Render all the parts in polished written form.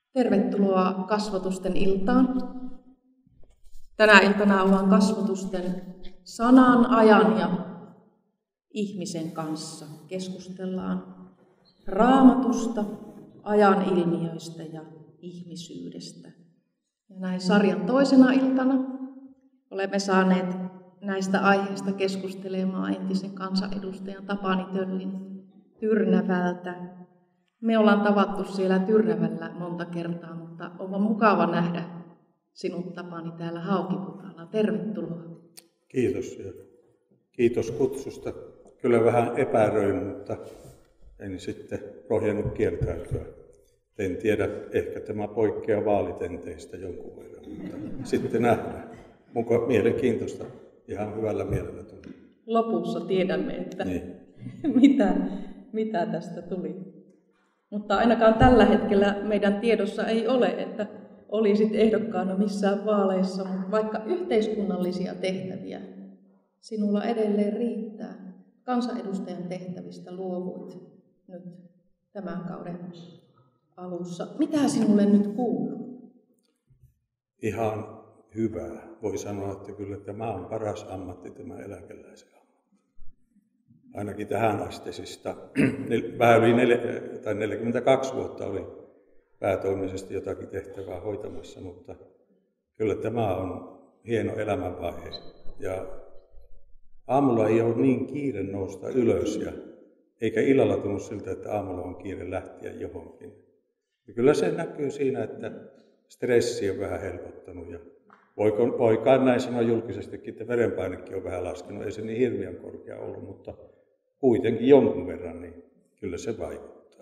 Tervetuloa kasvotusten iltaan. Tänä iltana ollaan kasvotusten sanan, ajan ja ihmisen kanssa. Keskustellaan Raamatusta, ajan ilmiöistä ja ihmisyydestä. Ja näin sarjan toisena iltana olemme saaneet näistä aiheista keskustelemaan entisen kansanedustajan Tapani Töllin Tyrnävältä. Me ollaan tavattu siellä Tyrnävällä monta kertaa, mutta on mukava nähdä sinut, Tapani, täällä Haukiputaalla. Tervetuloa. Kiitos ja kiitos kutsusta. Kyllä vähän epäröin, mutta en sitten rohjennut kieltäytyä. En tiedä, ehkä tämä poikkeaa vaalitenteistä jonkun verran, mutta sitten nähdään. Onko mielenkiintoista? Ihan hyvällä mielellä tuli. Lopussa tiedämme, että niin. mitä tästä tuli. Mutta ainakaan tällä hetkellä meidän tiedossa ei ole, että olisit ehdokkaana missään vaaleissa, mutta vaikka yhteiskunnallisia tehtäviä sinulla edelleen riittää. Kansanedustajan tehtävistä luovuit nyt tämän kauden alussa. Mitä sinulle nyt kuuluu? Ihan hyvää. Voi sanoa, että kyllä tämä on paras ammatti, tämä eläkeläisen ammatti. Ainakin tähän astisista. Vähän yli 42 vuotta oli päätoimisesti jotakin tehtävää hoitamassa, mutta kyllä tämä on hieno elämänvaihe. Ja aamulla ei ole niin kiire nousta ylös, eikä illalla tunnu siltä, että aamulla on kiire lähteä johonkin. Ja kyllä se näkyy siinä, että stressi on vähän helpottanut. Ja voi kai näin sanoa julkisestikin, että verenpainekin on vähän laskenut. Ei se niin hirveän korkea ollut, mutta kuitenkin jonkun verran, niin kyllä se vaikuttaa.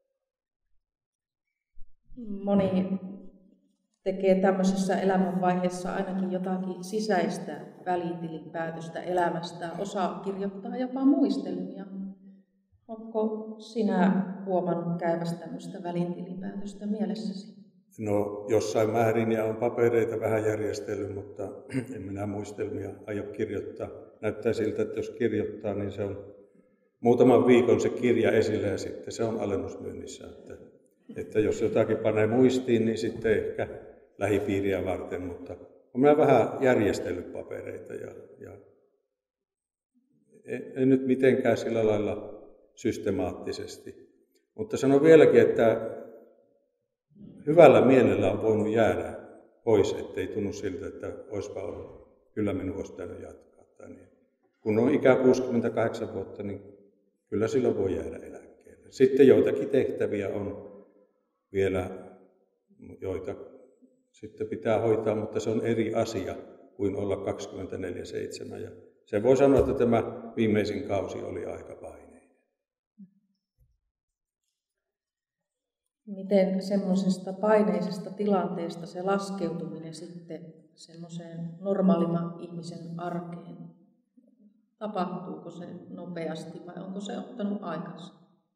Moni tekee tämmöisessä elämänvaiheessa ainakin jotakin sisäistä välitilinpäätöstä elämästään. Osa kirjoittaa jopa muistelmia. Oletko sinä huomannut käyvästä tämmöistä välitilinpäätöstä mielessäsi? No jossain määrin ja on papereita vähän järjestellyt, mutta en minä muistelmia aio kirjoittaa. Näyttää siltä, että jos kirjoittaa, niin se on muutaman viikon se kirja esille ja sitten se on alennusmyynnissä. Että jos jotakin panee muistiin, niin sitten ehkä lähipiiriä varten, mutta olen minä vähän järjestellyt papereita ja en nyt mitenkään sillä lailla systemaattisesti. Mutta sanon vieläkin, että hyvällä mielellä on voinut jäädä pois, ettei tunnu siltä, että olisipa ollut. Kyllä minun olisi pitänyt jatkaa. Tai niin. Kun on ikä 68 vuotta, niin kyllä silloin voi jäädä eläkkeelle. Sitten joitakin tehtäviä on vielä, joita sitten pitää hoitaa, mutta se on eri asia kuin olla 24/7. Ja se voi sanoa, että tämä viimeisin kausi oli aika paineinen. Miten semmoisesta paineisesta tilanteesta se laskeutuminen sitten semmoiseen normaalimman ihmisen arkeen? Tapahtuuko se nopeasti vai onko se ottanut aikansa?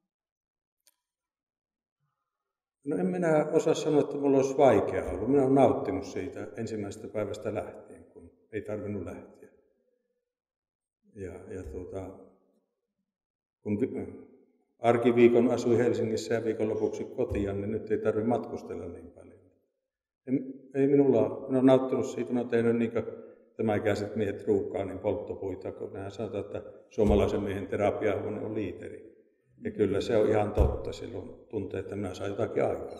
No en minä osaa sanoa, että minulla olisi vaikeaa ollut. Minä olen nauttinut siitä ensimmäisestä päivästä lähtien, kun ei tarvinnut lähteä. Kun arkiviikon asui Helsingissä ja viikonlopuksi kotiin, niin nyt ei tarvitse matkustella niin paljon. Minä olen nauttinut siitä, minä olen tehnyt niin kuin tämäikäiset miehet ruukaa, niin polttopuita, kun nehän sanotaan, että suomalaisen miehen terapiahuone on liiteri. Ja kyllä se on ihan totta, silloin tuntee, että minä saan jotakin aikaa.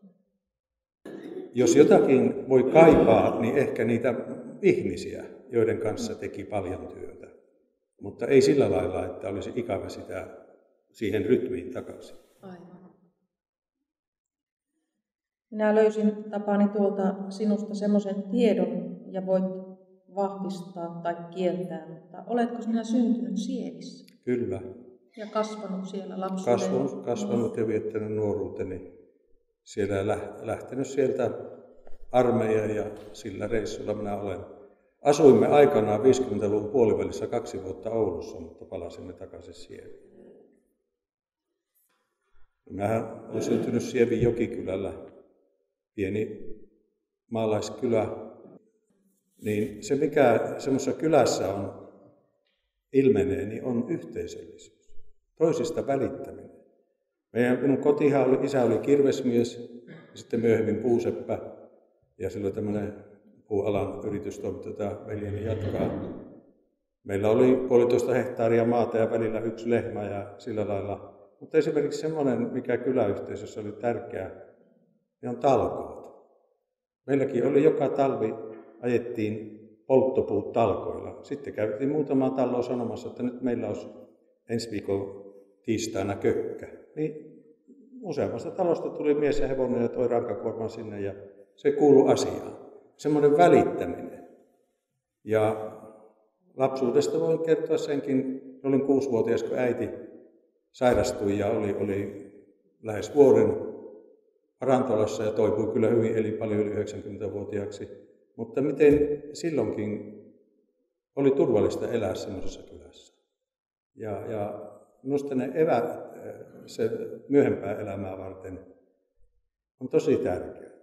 Jos jotakin voi kaipaa, niin ehkä niitä ihmisiä, joiden kanssa teki paljon työtä. Mutta ei sillä lailla, että olisi ikävä siihen rytmiin takaisin. Aivan. Minä löysin, Tapani, tuolta sinusta semmoisen tiedon ja voit vahvistaa tai kieltää, mutta oletko sinä syntynyt Sievissä? Kyllä. Ja kasvanut siellä lapsuuden? Kasvanut ja viettänyt nuoruuteni siellä ja lähtenyt sieltä armeijan ja sillä reissulla minä olen. Asuimme aikanaan 50-luvun puolivälissä 2 vuotta Oulussa, mutta palasimme takaisin Sieviin. Minä olen syntynyt Sievin Jokikylällä, pieni maalaiskylä. Niin se, mikä semmoisessa kylässä ilmenee, niin on yhteisöllisyys. Toisista välittäminen. Minun isä oli kirvesmies sitten myöhemmin puuseppä ja silloin tämmöinen puualan yritystoiminta, jota veljeni jatkaa. Meillä oli 1,5 hehtaaria maata ja välillä 1 lehmä ja sillä lailla. Mutta esimerkiksi semmoinen, mikä kyläyhteisössä oli tärkeää, niin on talkoot. Meilläkin oli joka talvi, ajettiin polttopuut talkoilla. Sitten käytiin muutamaa taloa sanomassa, että nyt meillä olisi ensi viikon tiistaina kökkä. Niin useammasta talosta tuli mies ja hevonen ja toi rankakuorman sinne ja se kuului asiaan. Semmoinen välittäminen. Ja lapsuudesta voin kertoa senkin, olin 6-vuotias, kun äiti sairastui ja oli lähes vuoden parantolassa ja toipui kyllä hyvin, eli paljon yli 90-vuotiaaksi. Mutta miten silloinkin oli turvallista elää semmoisessa kylässä. Ja minusta ne eväät se myöhempää elämää varten on tosi tärkeää.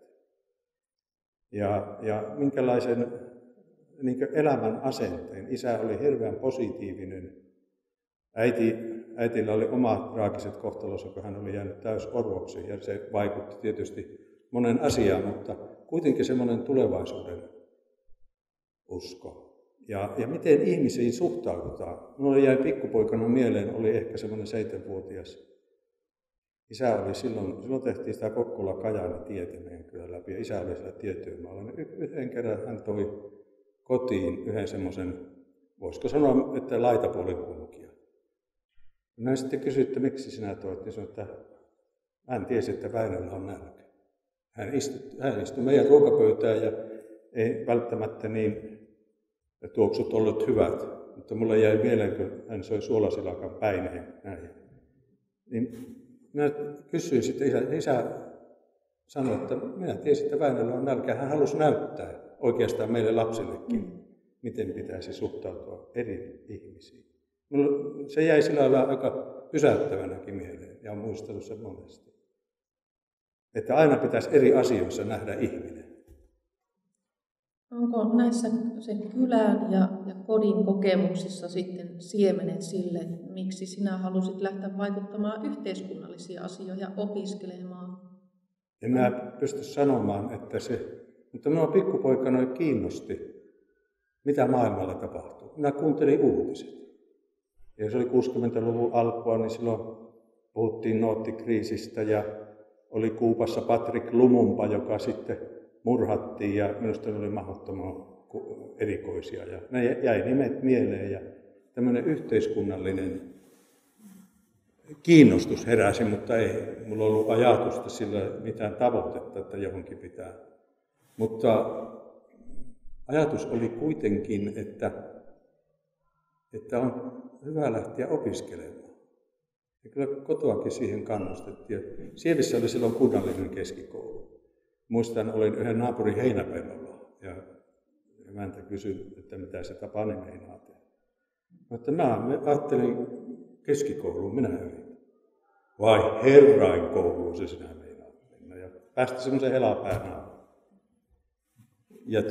Ja minkälaisen niin elämän asenteen. Isä oli hirveän positiivinen. Äitillä oli omat traagiset kohtalonsa, kun hän oli jäänyt täysorvoksi ja se vaikutti tietysti monen asiaan, mutta kuitenkin semmoinen tulevaisuuden usko. Ja miten ihmisiin suhtaudutaan. Minulle jäi pikkupoikana mieleen, oli ehkä semmoinen 7-vuotias. Isä oli silloin tehtiin sitä Kokkola-Kajaani-tietä meidän kylän läpi ja isä oli siellä tietyömaalla. Yhden kerran hän toi kotiin yhden semmoisen, voisiko sanoa, että laitapuolen kulkija. Minä sitten kysyin, että miksi sinä toit, ja sanoin, että hän tiesi, että Väinöllä on nälkä. Hän istui meidän ruokapöytään ja ei välttämättä niin tuoksut ollut hyvät, mutta mulle jäi mieleen, kun hän söi suolasilakan päineen näin. Niin minä kysyin sitten, isä sanoi, että minä tiesin, että Väinöllä on nälkä. Hän halusi näyttää oikeastaan meille lapsillekin, miten pitäisi suhtautua eri ihmisiin. Se jäi sillä lailla aika pysäyttävänäkin mieleen ja olen muistellut sen monesti. Että aina pitäisi eri asioissa nähdä ihminen. Onko näissä sen kylän ja kodin kokemuksissa sitten siemenet sille, miksi sinä halusit lähteä vaikuttamaan yhteiskunnallisia asioihin ja opiskelemaan? En mä pysty sanomaan, että mutta minua pikkupoikana kiinnosti, mitä maailmalla tapahtuu. Minä kuuntelin uutiset. Ja se oli 60-luvun alkua, niin silloin puhuttiin noottikriisistä ja oli Kuupassa Patrick Lumumba, joka sitten murhattiin ja minusta ne oli mahdottoman erikoisia. Ja ne jäi nimet mieleen ja tämmöinen yhteiskunnallinen kiinnostus heräsi, mutta ei mulla ollut ajatusta sillä mitään tavoitetta, että johonkin pitää. Mutta ajatus oli kuitenkin, että on hyvä lähteä opiskelemaan. Ja kyllä kotoakin siihen kannustettiin. Sievissä oli silloin kunnallinen keskikoulu. Muistan, olin yhden naapurin heinäpellolla ja emäntä kysyi, että mitä se Tapani meinaa tehdä. Mutta mä ajattelin keskikouluun, minä yritän. Vai herrain kouluun se sinä meinaa mennä. Ja päästä semmoisen helapään alle. Ja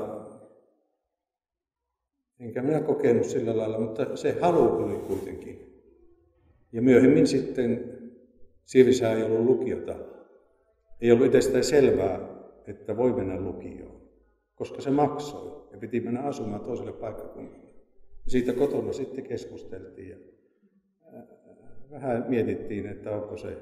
enkä minä kokenut sillä lailla, mutta se halu oli kuitenkin. Ja myöhemmin sitten Sievissä ei ollut lukiota. Ei ollut itsestään selvää, että voi mennä lukioon, koska se maksoi ja piti mennä asumaan toiselle paikkakunnalle. Ja siitä kotona sitten keskusteltiin ja vähän mietittiin, että onko se.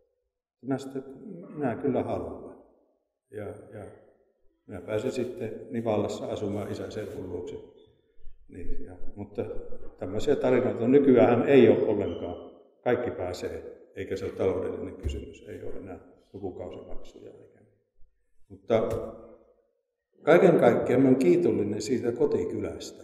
Minä kyllä haluan. Ja minä pääsin sitten Nivallassa asumaan isän serkun luokse. Niin, mutta tämmöisiä tarinoita nykyään ei ole ollenkaan. Kaikki pääsee, eikä se ole taloudellinen kysymys. Ei ole enää lukukausimaksuja. Mutta kaiken kaikkiaan olen kiitollinen siitä kotikylästä.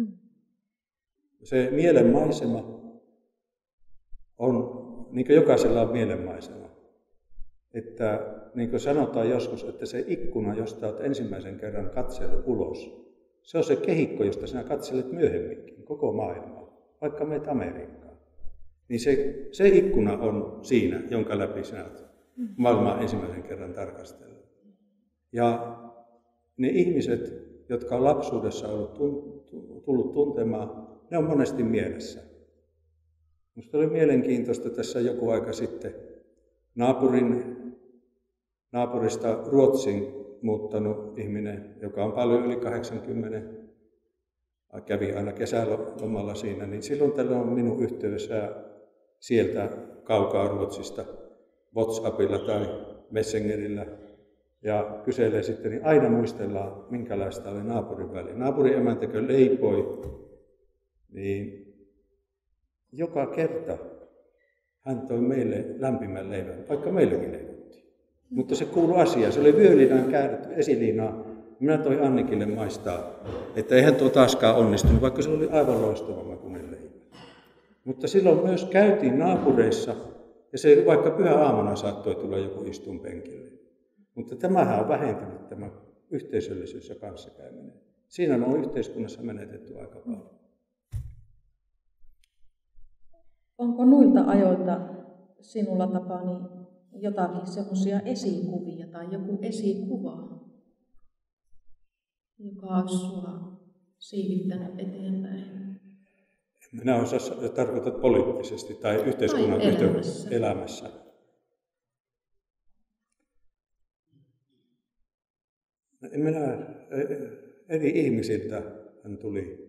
Se mielenmaisema on, niin kuin jokaisella on mielenmaisema. Että niin kuin sanotaan joskus, että se ikkuna, josta olet ensimmäisen kerran katsellut ulos, se on se kehikko, josta sinä katselet myöhemminkin, koko maailmaa, vaikka meet Amerikkaan. Niin se ikkuna on siinä, jonka läpi sinä olet maailmaa ensimmäisen kerran tarkastellut. Ja ne ihmiset, jotka on lapsuudessa tullut tuntemaan, ne on monesti mielessä. Minusta oli mielenkiintoista tässä joku aika sitten. naapurista Ruotsiin muuttanut ihminen, joka on paljon yli 80, kävi aina kesälomalla siinä, niin silloin tällöin on minun yhteydessä sieltä kaukaa Ruotsista WhatsAppilla tai Messengerillä ja kyselee sitten, niin aina muistellaan, minkälaista oli naapurin väliin. Naapurin emäntäkö leipoi, niin joka kerta hän toi meille lämpimän leivän, vaikka meilläkin leivottiin. Mutta se kuului asiaan, se oli vyölinään käännetty esiliinaa. Minä toin Annikille maistaa, että eihän tuo taaskaan onnistunut, vaikka se oli aivan loistava makuinen leipä. Mutta silloin myös käytiin naapureissa, ja se vaikka pyhäaamuna saattoi tulla joku istunpenkille. Mutta tämähän on vähentynyt tämä yhteisöllisyys ja kanssakäyminen. Siinä on yhteiskunnassa menetetty aika paljon. Onko noilta ajoilta sinulla, Tapani, jotakin semmoisia esikuvia tai joku esikuva, joka olisi sinua siivittänyt eteenpäin? Minä osaa tarkoittaa poliittisesti tai yhteiskunnan elämässä. Eri ihmisiltä hän tuli,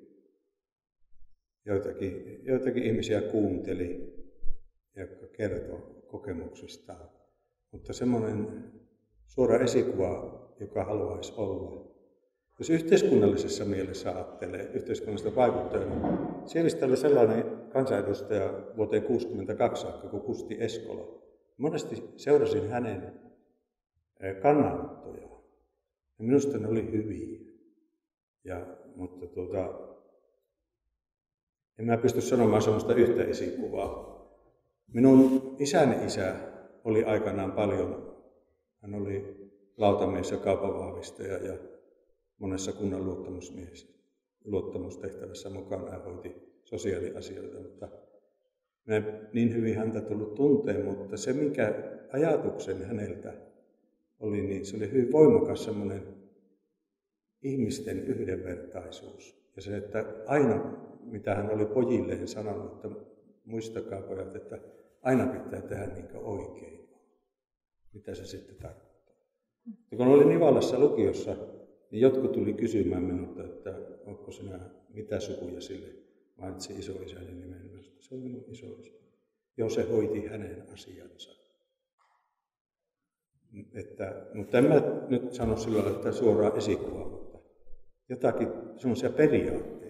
joitakin ihmisiä kuunteli, jotka kertoi kokemuksistaan. Mutta semmoinen suora esikuva, joka haluaisi olla. Jos yhteiskunnallisessa mielessä ajattelee yhteiskunnallista vaikuttajana, Sievistä oli sellainen kansanedustaja vuoteen 1962 saakka kuin Kusti Eskola. Monesti seurasin hänen kannanottojaan. Ja minusta ne oli hyviä. Mutta en mä pysty sanomaan sellaista yhtä esikuvaa. Minun isäni isä oli aikanaan paljon. Hän oli lautamies ja kaupanvahvistaja ja monessa kunnan luottamustehtävässä mukana ja hoiti sosiaaliasioita. Mutta minä niin hyvin häntä tullut tunteen, mutta se mikä ajatuksen häneltä oli, niin se oli hyvin voimakas semmoinen ihmisten yhdenvertaisuus. Ja se, että aina mitä hän oli pojilleen sanonut, että muistakaa pojat, että aina pitää tehdä niin kuin oikein. Mitä se sitten tarkoittaa. Ja kun olin Nivalassa lukiossa, niin jotkut tuli kysymään minulta, että onko sinä mitä sukuja sille. Mainitsin isoisäni nimen. Se on minun isoisä. Joo, se hoiti hänen asiansa. Mutta en mä nyt sano sillä lailla, että suoraan esikuvaa, mutta jotakin semmoisia periaatteita.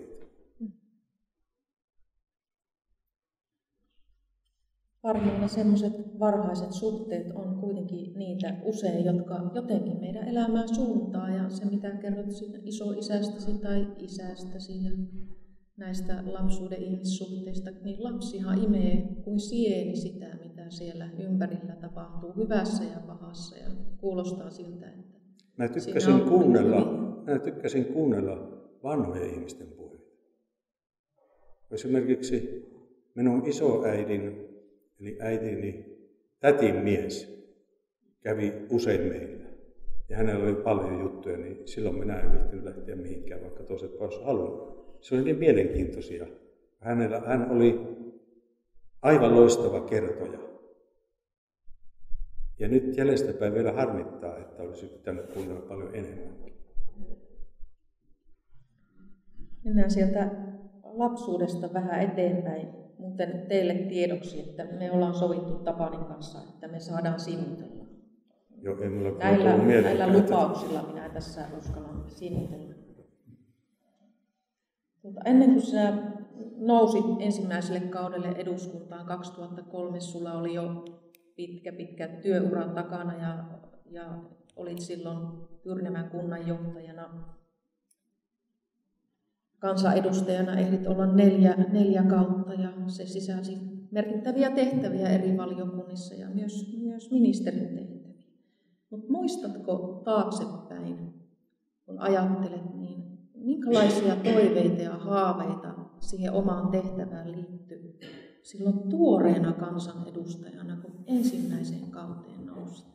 Varmaan ne semmoiset varhaiset suhteet on kuitenkin niitä usein, jotka jotenkin meidän elämään suuntaa. Ja se, mitä kerrot siitä isoisästäsi tai isästäsi ja näistä lapsuuden ihmissuhteista, niin lapsihan imee kuin sieni sitä, mitä siellä ympärillä tapahtuu, hyvässä ja pahassa. Ja kuulostaa siltä, että Mä tykkäsin kuunnella vanhojen ihmisten puheita. Esimerkiksi minun isoäidin, eli äitini tätin mies, kävi usein meillä. Ja hänellä oli paljon juttuja, niin silloin minä en viihtynyt lähteä mihinkään, vaikka toiset olisi halunnut. Se oli niin mielenkiintoisia. Hän oli aivan loistava kertoja. Ja nyt jäljestäpäin vielä harmittaa, että olisi pitänyt kuunnella paljon enemmän. Mennään sieltä lapsuudesta vähän eteenpäin. Muuten teille tiedoksi, että me ollaan sovittu Tapanin kanssa, että me saadaan sinutella. Joo, ei mulla näillä lupauksilla minä tässä uskallan sinutella. Ennen kuin sinä nousit ensimmäiselle kaudelle eduskuntaan 2003, sulla oli jo pitkä työura takana ja olit silloin Tyrnävän kunnanjohtajana. Kansanedustajana ehdit olla neljä kautta ja se sisälsi merkittäviä tehtäviä eri valiokunnissa ja myös ministerin tehtäviä. Mutta muistatko taaksepäin, kun ajattelet, niin minkälaisia toiveita ja haaveita siihen omaan tehtävään liittyy silloin tuoreena kansanedustajana, kun ensimmäiseen kauteen nousit?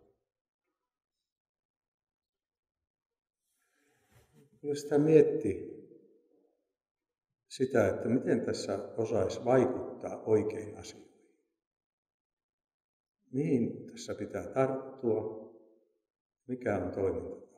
Kyllä sitä miettii sitä, että miten tässä osaisi vaikuttaa oikein asioihin. Mihin tässä pitää tarttua mikä on toimintatapa.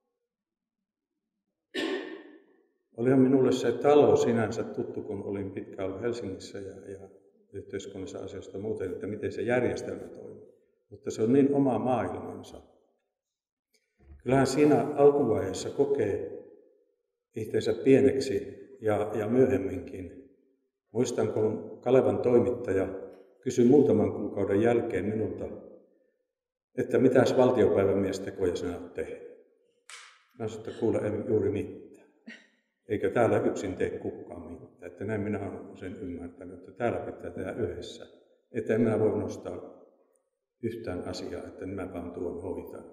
Olihan minulle se talo sinänsä tuttu, kun olin pitkään ollut Helsingissä ja yhteiskunnassa asioista muuten, että miten se järjestelmä toimii. Mutta se on niin oma maailmansa. Kyllähän siinä alkuvaiheessa kokee itseensä pieneksi ja myöhemminkin. Muistan, kun Kalevan toimittaja kysyi muutaman kuukauden jälkeen minulta, että mitäs valtiopäivämiestekoja sinä olet tehnyt. Mä sanoin, että kuule, en juuri mitään. Eikä täällä yksin tee kukaan mitään. Että näin minä olen sen ymmärtänyt, että täällä pitää tehdä yhdessä. Että en minä voi nostaa yhtään asiaa, että minä vaan tuon hoitan.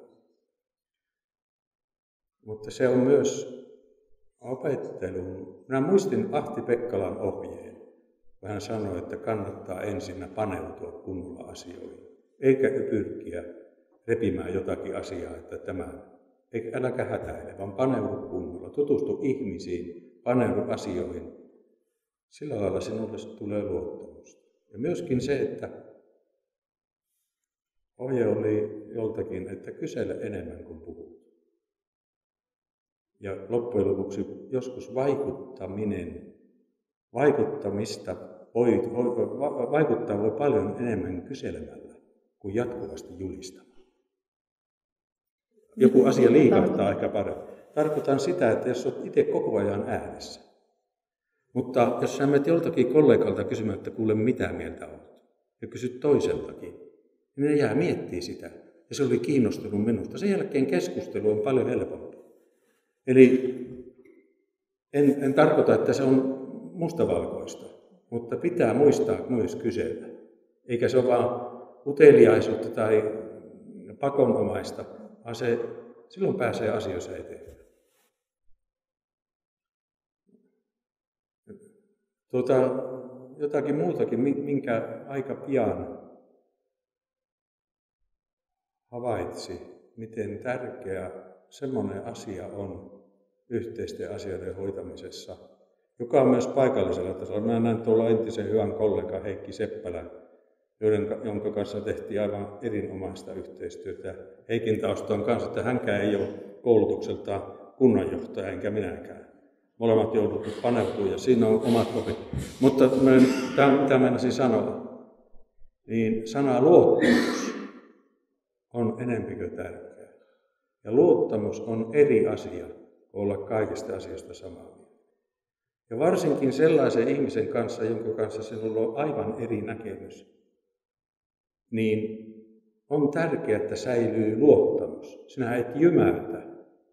Mutta se on myös opettelun. Minä muistin Ahti Pekkalan ohjeen, kun hän sanoi, että kannattaa ensin paneutua kunnolla asioihin. Eikä pyrkiä repimään jotakin asiaa, että äläkä hätäile, vaan paneudu kunnolla. Tutustu ihmisiin, paneudu asioihin. Sillä lailla sinulle tulee luottamusta. Ja myöskin se, että ohje oli joltakin, että kysele enemmän kuin puhut. Ja loppujen lopuksi joskus vaikuttaa voi paljon enemmän kyselemällä kuin jatkuvasti julistamaan. Joku asia liikahtaa ehkä paremmin. Tarkoitan sitä, että jos olet itse koko ajan äänessä. Mutta jos sä menet joltakin kollegalta kysymään, että kuule mitä mieltä olet, ja kysyt toiseltakin, niin ne jää miettimään sitä. Ja se oli kiinnostunut minusta. Sen jälkeen keskustelu on paljon helpompi. Eli en tarkoita, että se on mustavalkoista, mutta pitää muistaa myös kysellä. Eikä se ole vaan uteliaisuutta tai pakonomaista, vaan silloin pääsee asioissa eteenpäin. Jotakin muutakin, minkä aika pian havaitsi, miten tärkeä semmoinen asia on yhteisten asioiden hoitamisessa, joka on myös paikallisella tasolla. Mä näen tuolla entisen hyvän kollega Heikki Seppälä, jonka kanssa tehtiin aivan erinomaista yhteistyötä. Heikin tausta on kanssa, että hänkään ei ole koulutukseltaan kunnanjohtaja, enkä minäkään. Molemmat jouduttu paneutumaan ja siinä on omat opit. Mutta mitä meinasin sanoa, niin sana luottamus on enempikö tärkeä. Ja luottamus on eri asia kuin olla kaikista asioista samaa mieltä. Ja varsinkin sellaisen ihmisen kanssa, jonka kanssa sinulla on aivan eri näkemys, niin on tärkeää, että säilyy luottamus. Sinä et jymäytä,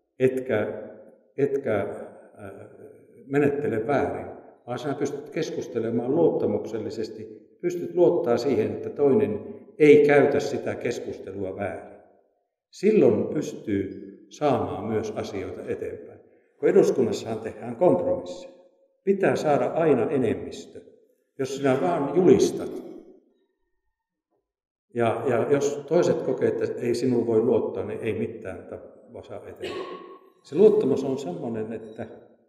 etkä menettele väärin, vaan sinä pystyt keskustelemaan luottamuksellisesti, pystyt luottaa siihen, että toinen ei käytä sitä keskustelua väärin. Silloin pystyy saamaan myös asioita eteenpäin. Kun eduskunnassahan tehdään kompromisseja, pitää saada aina enemmistö. Jos sinä vaan julistat, ja jos toiset kokee, että ei sinuun voi luottaa, niin ei mitään saa eteenpäin. Se luottamus on sellainen, että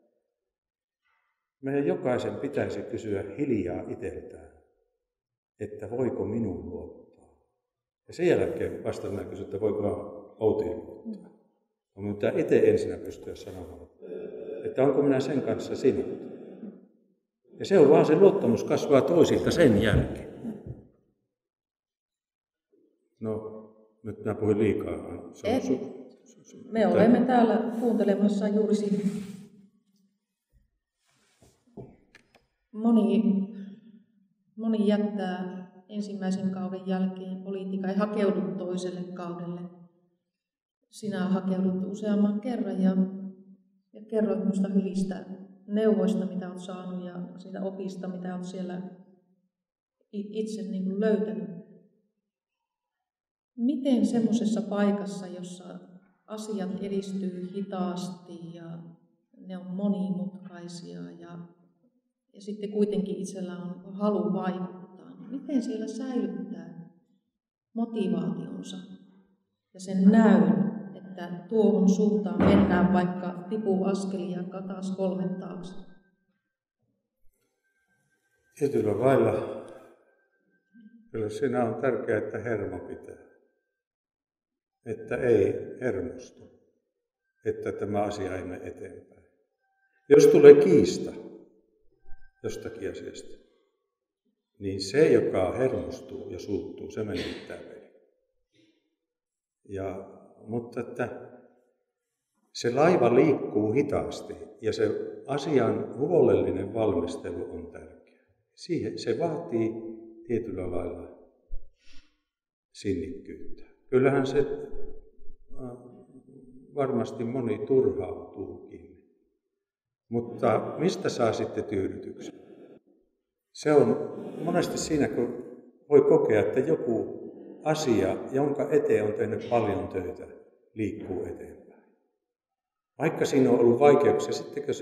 meidän jokaisen pitäisi kysyä hiljaa itseltään, että voiko minuun luottaa. Ja sen jälkeen vasta minä kysyn, että voiko Outiin luottaa. Mutta pitää itse ensinnä pystyä sanomaan, että onko minä sen kanssa sinut. Ja se on vaan se luottamus kasvaa toisilta sen jälkeen. No, nyt minä puhuin liikaa. Me olemme täällä kuuntelemassa juuri sinua. Moni jättää ensimmäisen kauden jälkeen politiikan ja hakeudu toiselle kaudelle. Sinä hakeudut useamman kerran ja kerroit minusta hyvistä neuvoista, mitä olet saanut ja siitä opista, mitä olet siellä itse löytänyt. Miten semmoisessa paikassa, jossa asiat edistyy hitaasti ja ne on monimutkaisia ja sitten kuitenkin itsellä on halu vaikuttaa, niin miten siellä säilyttää motivaationsa ja sen näyn, että tuohon suuntaan mennään, vaikka tipuu askelia taas 3 taakse? Tietyllä lailla kyllä siinä on tärkeää, että hermo pitää. että ei hermostu, että tämä asia ei mene eteenpäin. Jos tulee kiista jostakin asiasta, niin se, joka hermostuu ja suuttuu, se menettää veli. Mutta että se laiva liikkuu hitaasti ja se asian huolellinen valmistelu on tärkeää. Se vaatii tietyllä lailla sinnikkyyttä. Kyllähän se varmasti moni turhautuukin. Mutta mistä saa sitten tyydytyksen? Se on monesti siinä, kun voi kokea, että joku asia, jonka eteen on tehnyt paljon töitä, liikkuu eteenpäin. Vaikka siinä on ollut vaikeuksia, sitten kun se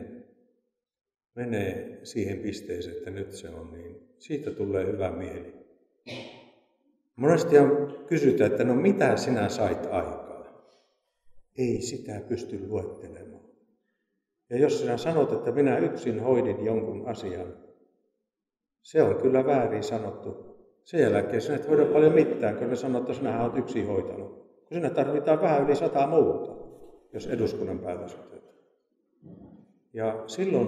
menee siihen pisteeseen, että nyt se on, niin siitä tulee hyvä mieli. Monesti kysytään, että no mitä sinä sait aikaa? Ei sitä pysty luettelemaan. Ja jos sinä sanot, että minä yksin hoidin jonkun asian, se on kyllä väärin sanottu. Sen jälkeen sinä et hoida paljon mitään, kun ne sanoo, että sinähän olet yksin hoitanut. Kun sinä tarvitaan vähän yli 100 muuta, jos eduskunnan päätös otetaan. Ja silloin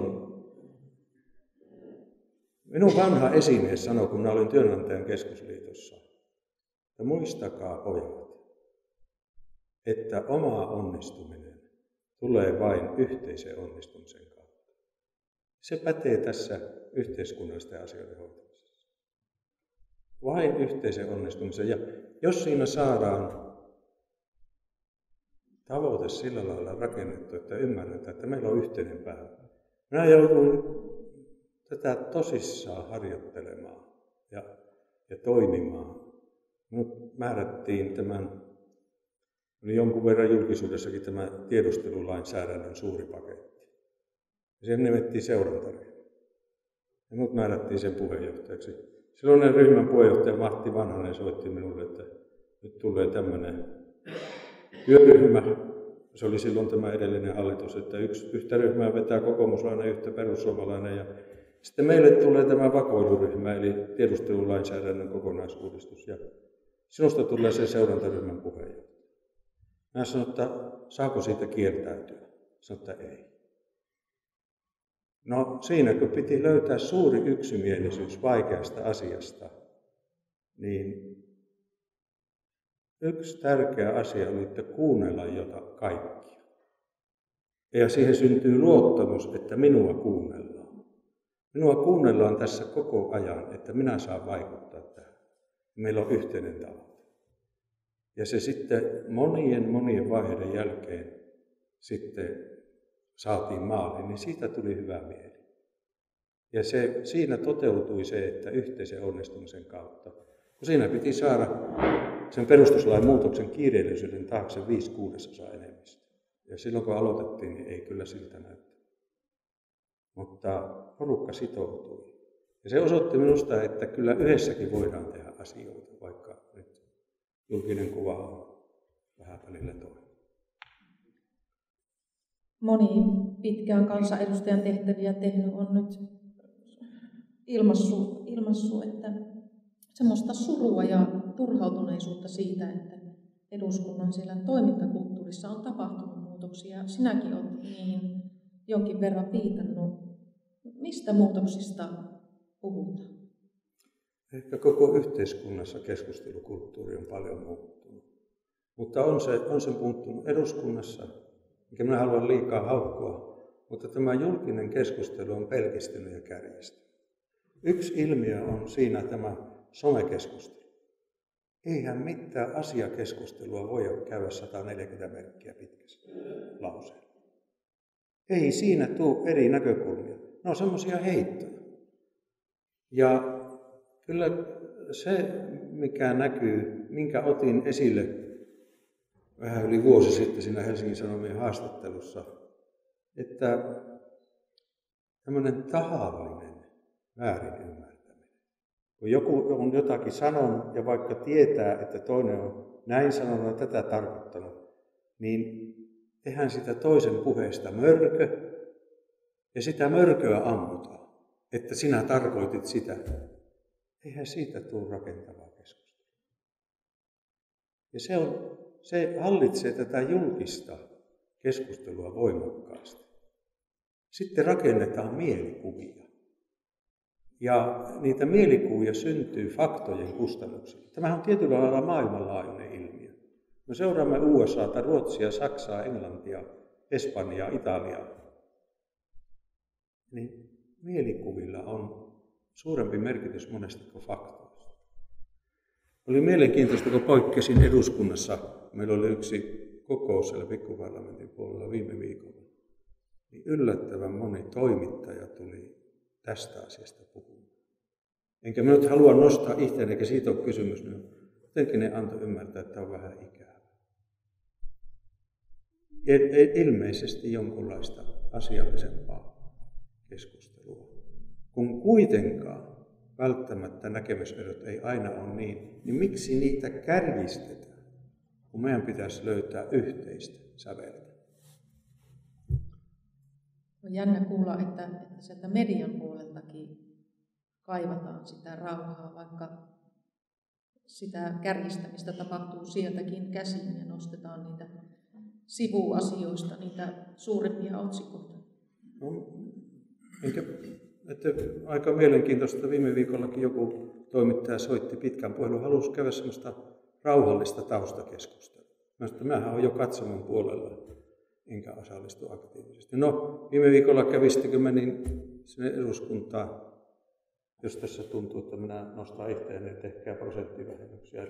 minun vanha esimies sanoi, kun minä olin työnantajan keskusliitossa, että muistakaa pojat, että oma onnistuminen tulee vain yhteisen onnistumisen kautta. Se pätee tässä yhteiskunnallisten asioiden hoitamisessa. Vain yhteisen onnistumisen. Ja jos siinä saadaan tavoite sillä lailla rakennettu, että ymmärretään, että meillä on yhteinen päivä. Minä jouduin tätä tosissaan harjoittelemaan ja toimimaan. Minut määrättiin oli jonkun verran julkisuudessakin tämä tiedustelulainsäädännön suuri paketti. Ja sen nimettiin seurantaryhmä. Ja minut määrättiin sen puheenjohtajaksi. Silloinen ryhmän puheenjohtaja Matti Vanhanen soitti minulle, että nyt tulee tämmöinen työryhmä. Se oli silloin tämä edellinen hallitus, että yhtä ryhmää vetää kokoomuslainen, yhtä perussuomalainen. Ja sitten meille tulee tämä vakoiluryhmä, eli tiedustelulainsäädännön kokonaisuudistus. Ja sinusta tulee se seurantaryhmän puheenjohtaja. Mä sanoin, että saako siitä kieltäytyä? Sanoin, että ei. No siinä kun piti löytää suuri yksimielisyys vaikeasta asiasta, niin yksi tärkeä asia oli, että kuunnella kaikkia. Ja siihen syntyy luottamus, että minua kuunnellaan. Minua kuunnellaan tässä koko ajan, että minä saan vaikuttaa tähän. Meillä on yhteinen tavoite. Ja se sitten monien vaiheiden jälkeen sitten saatiin maaliin, niin siitä tuli hyvä mieli. Ja siinä toteutui se, että yhteisen onnistumisen kautta, kun siinä piti saada sen perustuslain muutoksen kiireellisyyden taakse 5/6 enemmistö. Ja silloin kun aloitettiin, niin ei kyllä siltä näyttänyt. Mutta porukka sitoutui. Ja se osoitti minusta, että kyllä yhdessäkin voidaan tehdä asioita, vaikka nyt julkinen kuva on vähän välillä toinen. Moni pitkään kansanedustajan tehtäviä tehnyt on nyt ilmaissut, että semmoista surua ja turhautuneisuutta siitä, että eduskunnan siellä toimintakulttuurissa on tapahtunut muutoksia. Sinäkin olet niihin jonkin verran viitannut. Mistä muutoksista puhutaan? Ehkä koko yhteiskunnassa keskustelukulttuuri on paljon muuttunut. Mutta on se muuttunut eduskunnassa, mikä minä haluan liikaa haukkua, mutta tämä julkinen keskustelu on pelkistynyt ja kärjistynyt. Yksi ilmiö on siinä tämä somekeskustelu. Eihän mitään asiakeskustelua voi käydä 140 merkkiä pitkässä lauseella. Ei siinä tule eri näkökulmia. Ne on semmoisia heittoja. Ja kyllä se, mikä näkyy, minkä otin esille vähän yli vuosi sitten siinä Helsingin Sanomien haastattelussa, että tämmöinen tahallinen väärin ymmärtäminen. Kun joku on jotakin sanonut ja vaikka tietää, että toinen on näin sanonut ja tätä tarkoittanut, niin tehdään sitä toisen puheesta mörkö ja sitä mörköä ammutaan, että sinä tarkoitit sitä. Eihän siitä tule rakentavaa keskustelua. Ja se hallitsee tätä julkista keskustelua voimakkaasti. Sitten rakennetaan mielikuvia. Ja niitä mielikuvia syntyy faktojen kustannuksella. Tämähän on tietyllä lailla maailmanlaajuinen ilmiö. Me seuraamme USA:ta, Ruotsia, Saksaa, Englantia, Espanjaa, Italiaa. Niin mielikuvilla on suurempi merkitys monesti kuin faktoista. Oli mielenkiintoista, kun poikkesin eduskunnassa. Meillä oli yksi kokous siellä pikkuparlamentin puolella viime viikolla. Niin yllättävän moni toimittaja tuli tästä asiasta puhumaan. Enkä minä nyt halua nostaa itseäni, eikä siitä ole kysymys. Niin jotenkin ne antoi ymmärtää, että on vähän ikävä. Ilmeisesti jonkunlaista asiallisempaa keskustelua. Kun kuitenkaan välttämättä näkemyserot ei aina ole niin miksi niitä kärjistetään, kun meidän pitäisi löytää yhteistä säveltä? On jännä kuulla, että sieltä median puoleltakin kaivataan sitä rauhaa, vaikka sitä kärjistämistä tapahtuu sieltäkin käsin ja nostetaan niitä sivuasioista, niitä suurimpia otsikoita. No, aika mielenkiintoista. Viime viikollakin joku toimittaja soitti pitkän puhelun, halusi käydä semmoista rauhallista taustakeskustelua. Mähän olen jo katsomon puolella, enkä osallistu aktiivisesti. No, viime viikolla kävi sitten, kun menin sinne eduskuntaan, jos tässä tuntuu, että minä nostan itseäni, että tehkää prosenttivähennyksiä.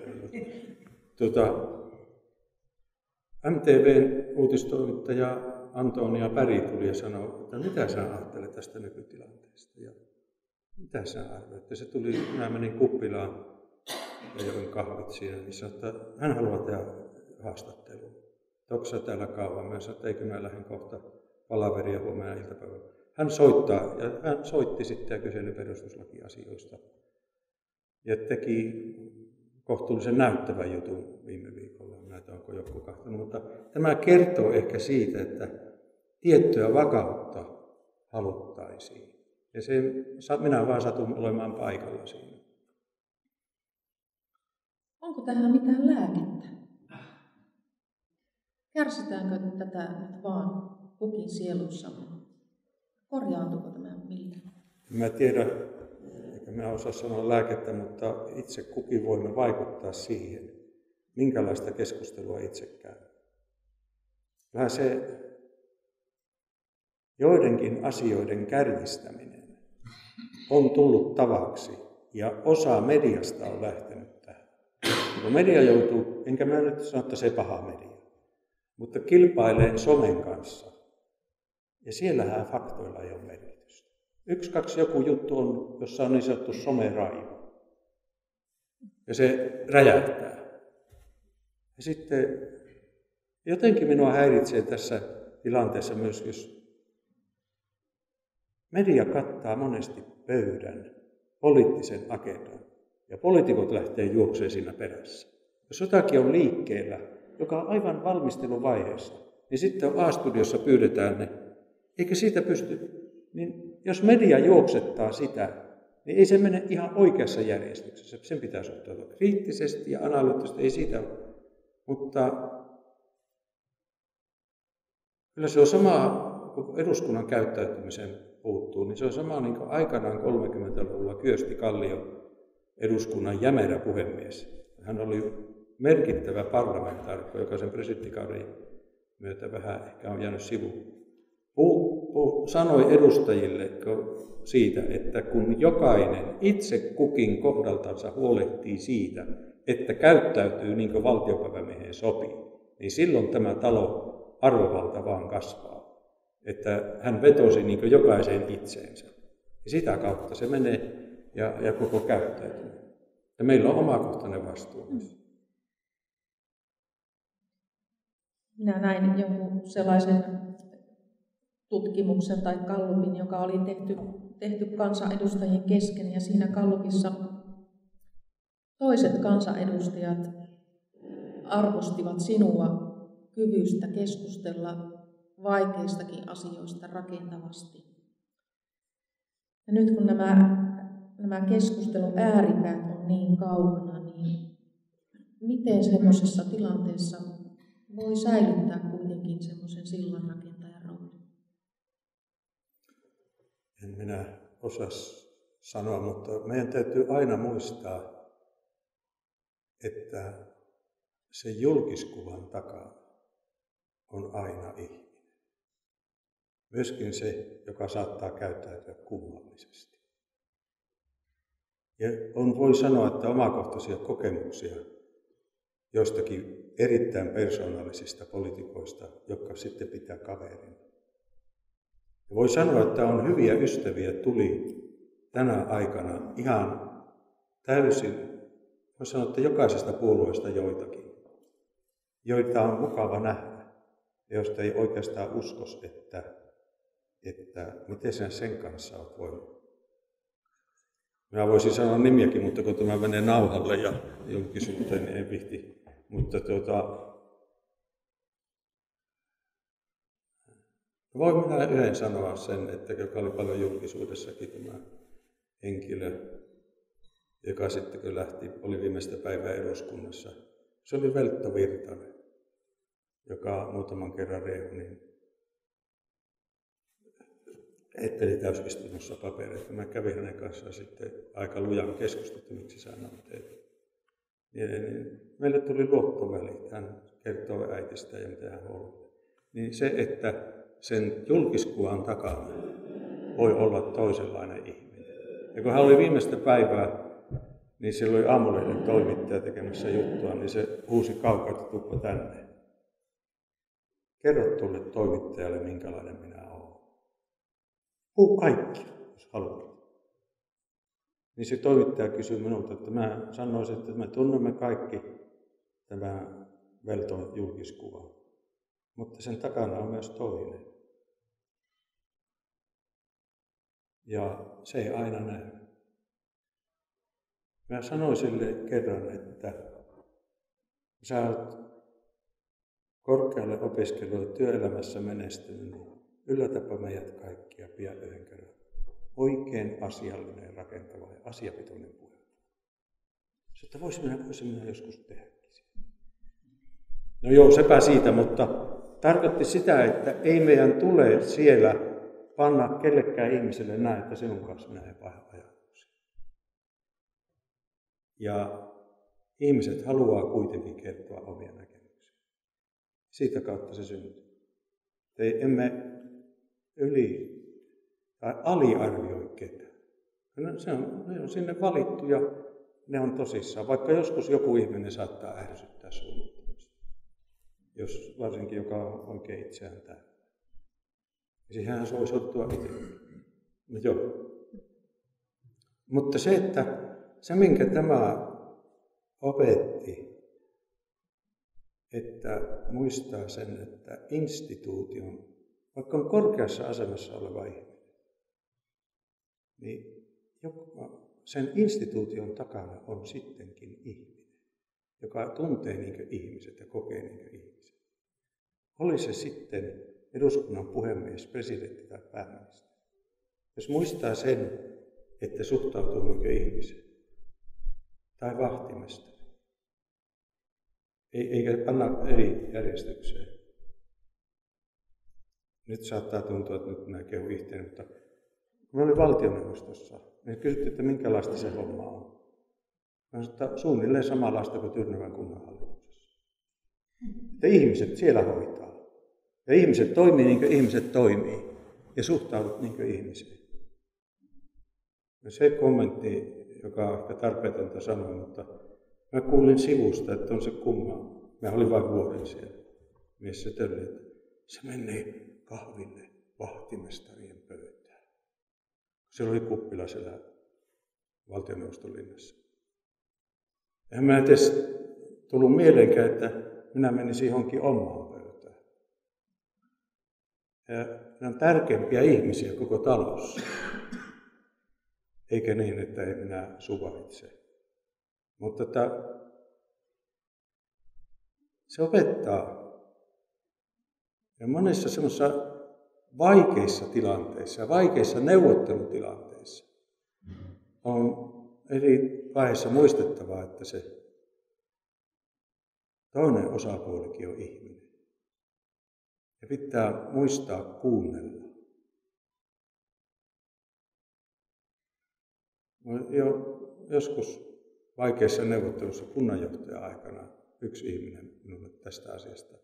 MTV:n uutistoimittaja Antonia Päri tuli ja sanoi, että mitä sä ajattelet tästä nykytilanteesta ja mitä sä arvioit. Ja se tuli, minä menin kuppilaan ja join kahvit siinä, niin sanoi, että hän haluaa tehdä haastattelua. Onko sä täällä kauan? Mä sanoin, että eikö mä lähden kohta palaveria huomenna iltapäivällä. Hän soittaa ja hän soitti sitten ja kyseli perustuslakiasioista ja teki kohtuullisen näyttävän jutun viime viikolla. Näitä onko joku kahtanut, mutta tämä kertoo ehkä siitä, että tiettyä vakautta haluttaisiin. Ja minä vaan satun olemaan paikalla siinä. Onko tähän mitään lääkettä? Kärsitäänkö tätä nyt vaan kukin sielussamme? Korjaantuuko tämä miltä? Mä tiedän, eikä minä osaa sanoa lääkettä, mutta itse kukin voimme vaikuttaa siihen, minkälaista keskustelua itse käy. Vähän se joidenkin asioiden kärjistäminen on tullut tavaksi ja osa mediasta on lähtenyt tähän. Kun media joutuu, enkä mä nyt sano, että se paha media, mutta kilpailee somen kanssa. Ja siellähän faktoilla ei ole merkitystä. 1-2 joku juttu on, jossa on niin sanottu someraivo. Ja se räjähtää. Ja sitten jotenkin minua häiritsee tässä tilanteessa myös, jos media kattaa monesti pöydän, poliittisen agendan, ja poliitikot lähtee juoksemaan siinä perässä. Jos jotakin on liikkeellä, joka on aivan valmisteluvaiheessa, niin sitten A-studiossa pyydetään ne, eikä siitä pysty. Niin jos media juoksettaa sitä, niin ei se mene ihan oikeassa järjestyksessä. Sen pitää suhtautua kriittisesti ja analyyttisesti, ei siitä ole. Mutta kyllä se on sama, kun eduskunnan käyttäytymisen puuttuu, niin se on sama niin kuin aikanaan 30-luvulla Kyösti Kallio, eduskunnan jämerä puhemies. Hän oli merkittävä parlamentaarikko, joka sen presidenttikauden myötä vähän ehkä on jäänyt sivuun. Sanoi edustajille siitä, että kun jokainen itse kukin kohdaltansa huolehtii siitä, että käyttäytyy niin kuin valtiopäivämieheen sopii, niin silloin tämä talo arvovalta vaan kasvaa. Että hän vetosi niin kuin jokaiseen itseensä. Ja sitä kautta se menee ja koko käyttäytyy. Ja meillä on omakohtainen vastuu myös. Minä näin jonkun sellaisen tutkimuksen tai gallupin, joka oli tehty kansanedustajien kesken. Ja siinä gallupissa toiset kansanedustajat arvostivat sinua kyvystä keskustella vaikeistakin asioista rakentavasti. Ja nyt kun nämä keskustelun ääripäät on niin kaukana, niin miten semmoisessa tilanteessa voi säilyttää kuitenkin semmoisen sillanrakentajan roolin? En minä osaa sanoa, mutta meidän täytyy aina muistaa, että se julkiskuvan takana on aina ihminen. Myöskin se, joka saattaa käyttäytyä kummallisesti. Ja voi sanoa, että omakohtaisia kokemuksia jostakin erittäin persoonallisista poliitikoista, jotka sitten pitää kaverin. Ja voi sanoa, että on hyviä ystäviä tuli tänä aikana ihan täysin, voi sanoa, että jokaisesta puolueesta joitakin, joita on mukava nähdä, ja josta ei oikeastaan uskos, että miten sinä sen kanssa olet voinut. Minä voisin sanoa nimiäkin, mutta kun tämä menee nauhalle ja julkisuuteen, niin en vihti. Mutta voin minä yhden sanoa sen, että joka oli paljon julkisuudessakin tämä henkilö, joka sitten kun oli viimeistä päivää eduskunnassa. Se oli Veltto Virtanen, joka muutaman kerran Reunin etteli täysistunnossa papereita. Mä kävin hänen kanssaan sitten aika lujan keskustelun, miksi sä näin teet. Niin meille tuli luottovälit. Hän kertoo äitistä ja mitä hän on. Niin se, että sen julkiskuvan takana voi olla toisenlainen ihminen. Ja kun hän oli viimeistä päivää, niin siellä oli Aamulehden toimittaja tekemässä juttua, niin se huusi kaukaa, että tuppa tänne. Kerro tuolle toimittajalle, minkälainen minä olen. Puhu kaikki, jos haluat. Niin se toimittaja kysyi minulta, että mä sanoisin, että me tunnemme kaikki tämän Velton julkiskuvan. Mutta sen takana on myös toinen. Ja se ei aina näy. Mä sanoin sille kerran, että sä olet korkealle opiskelulle työelämässä menestynyt, niin yllätäpä meidät kaikkia pian yhden kerran. Oikein asiallinen, rakentava ja asiapitoinen puhe. Että voisin minä joskus tehdäkin. No joo, sepä siitä, mutta tarkoitti sitä, että ei meidän tule siellä panna kellekään ihmiselle näin, että sinun kanssa minä ei vaihda ajatuksia. Ja ihmiset haluaa kuitenkin kertoa omia näkemyksiä. Siitä kautta se syntyy. Emme tai aliarvioi ketään. Ne on sinne valittu ja ne on tosissaan. Vaikka joskus joku ihminen saattaa ärsyttää suunnittomasti. Jos varsinkin joka on oikein itseään täynnä. Siihenhän se voi sortua itsekin. No joo. Mutta se minkä tämä opetti, että muistaa sen, että instituution, vaikka on korkeassa asemassa oleva ihminen, niin sen instituution takana on sittenkin ihminen, joka tuntee niin kuin ihmiset ja kokee niin kuin ihmiset. Oli se sitten eduskunnan puhemies, presidentti tai pääministeri. Jos muistaa sen, että suhtautuu niin kuin ihmisen tai vahtimestari, eikä panna eri järjestykseen. Nyt saattaa tuntua, että nyt minä kehun itseäni, mutta kun olin valtioneuvostossa, niin kysyttiin, että minkälaista se homma on. Mä sanoin, että suunnilleen samanlaista kuin Tyrnävän kunnanhallituksessa. Että ihmiset siellä hoitaa. Ja ihmiset toimii niin kuin ihmiset toimii. Ja suhtaudut niin kuin ihmisiin. Ja se kommentti, joka on ehkä tarpeetonta sanoa, mutta mä kuulin sivusta, että on se kumma. Mä olin vain vuoden siellä. Mies se tölli, että se menee kahville vahtimestarien pöytään. Siellä oli kuppila siellä valtioneuvoston linnassa. Eihän mä edes tullut mieleenkään, että minä menisin johonkin omaan pöytään. Ja ne on tärkeimpiä ihmisiä koko talossa. Eikä niin, että ei minä suvaitse. Mutta se opettaa. Ja monissa semmoisissa vaikeissa tilanteissa ja vaikeissa neuvottelutilanteissa on eri vaiheissa muistettava, että se toinen osapuolikin on ihminen. Ja pitää muistaa kuunnella. Jo joskus vaikeissa neuvottelussa kunnanjohtajan aikana yksi ihminen minulle tästä asiasta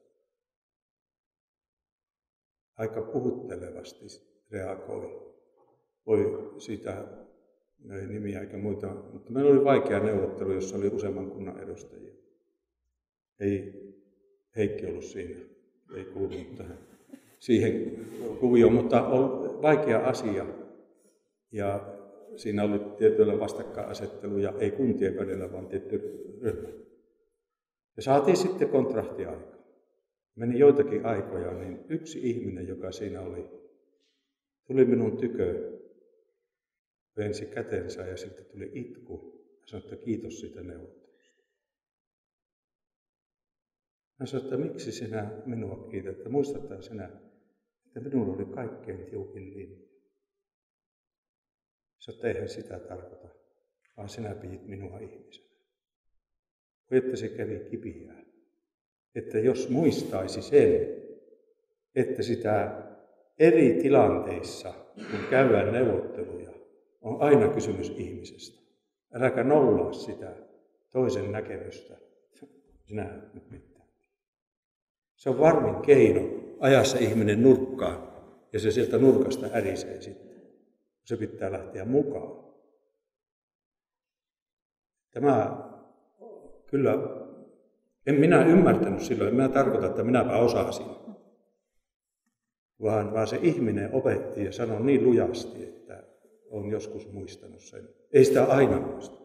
aika puhuttelevasti reagoi. Voi siitä, ei nimiä eikä muita, mutta meillä oli vaikea neuvottelu, jossa oli useamman kunnan edustajia. Ei Heikki ollut siinä, ei kuulunut tähän siihen kuvioon, mutta on vaikea asia. Ja siinä oli tietyllä vastakkainasetteluja, ei kuntien välillä, vaan tietty ryhmä. Ja saatiin sitten kontrahtiaika. Meni joitakin aikoja, niin yksi ihminen, joka siinä oli, tuli minun tykö, vensi kätensä ja sitten tuli itku. Ja sanoi, että kiitos siitä neuvottelusta. Hän sanoi, että miksi sinä minua kiität, että muistatko sinä, että minulla oli kaikkein tiukin linja. Sanoi, että eihän sitä tarkoita, vaan sinä pidit minua ihmisenä. Että se kävi kipiää. Että jos muistaisi sen, että sitä eri tilanteissa, kun käydään neuvotteluja, on aina kysymys ihmisestä. Äläkä nollaa sitä toisen näkemystä. Sinä et nyt mitään. Se on varmin keino ajaa se ihminen nurkkaan ja se sieltä nurkasta ärisee sitten. Se pitää lähteä mukaan. Tämä kyllä, en minä ymmärtänyt silloin, en minä tarkoita, että minäpä osasin. Vaan se ihminen opetti ja sanoi niin lujasti, että olen joskus muistanut sen. Ei sitä aina muista.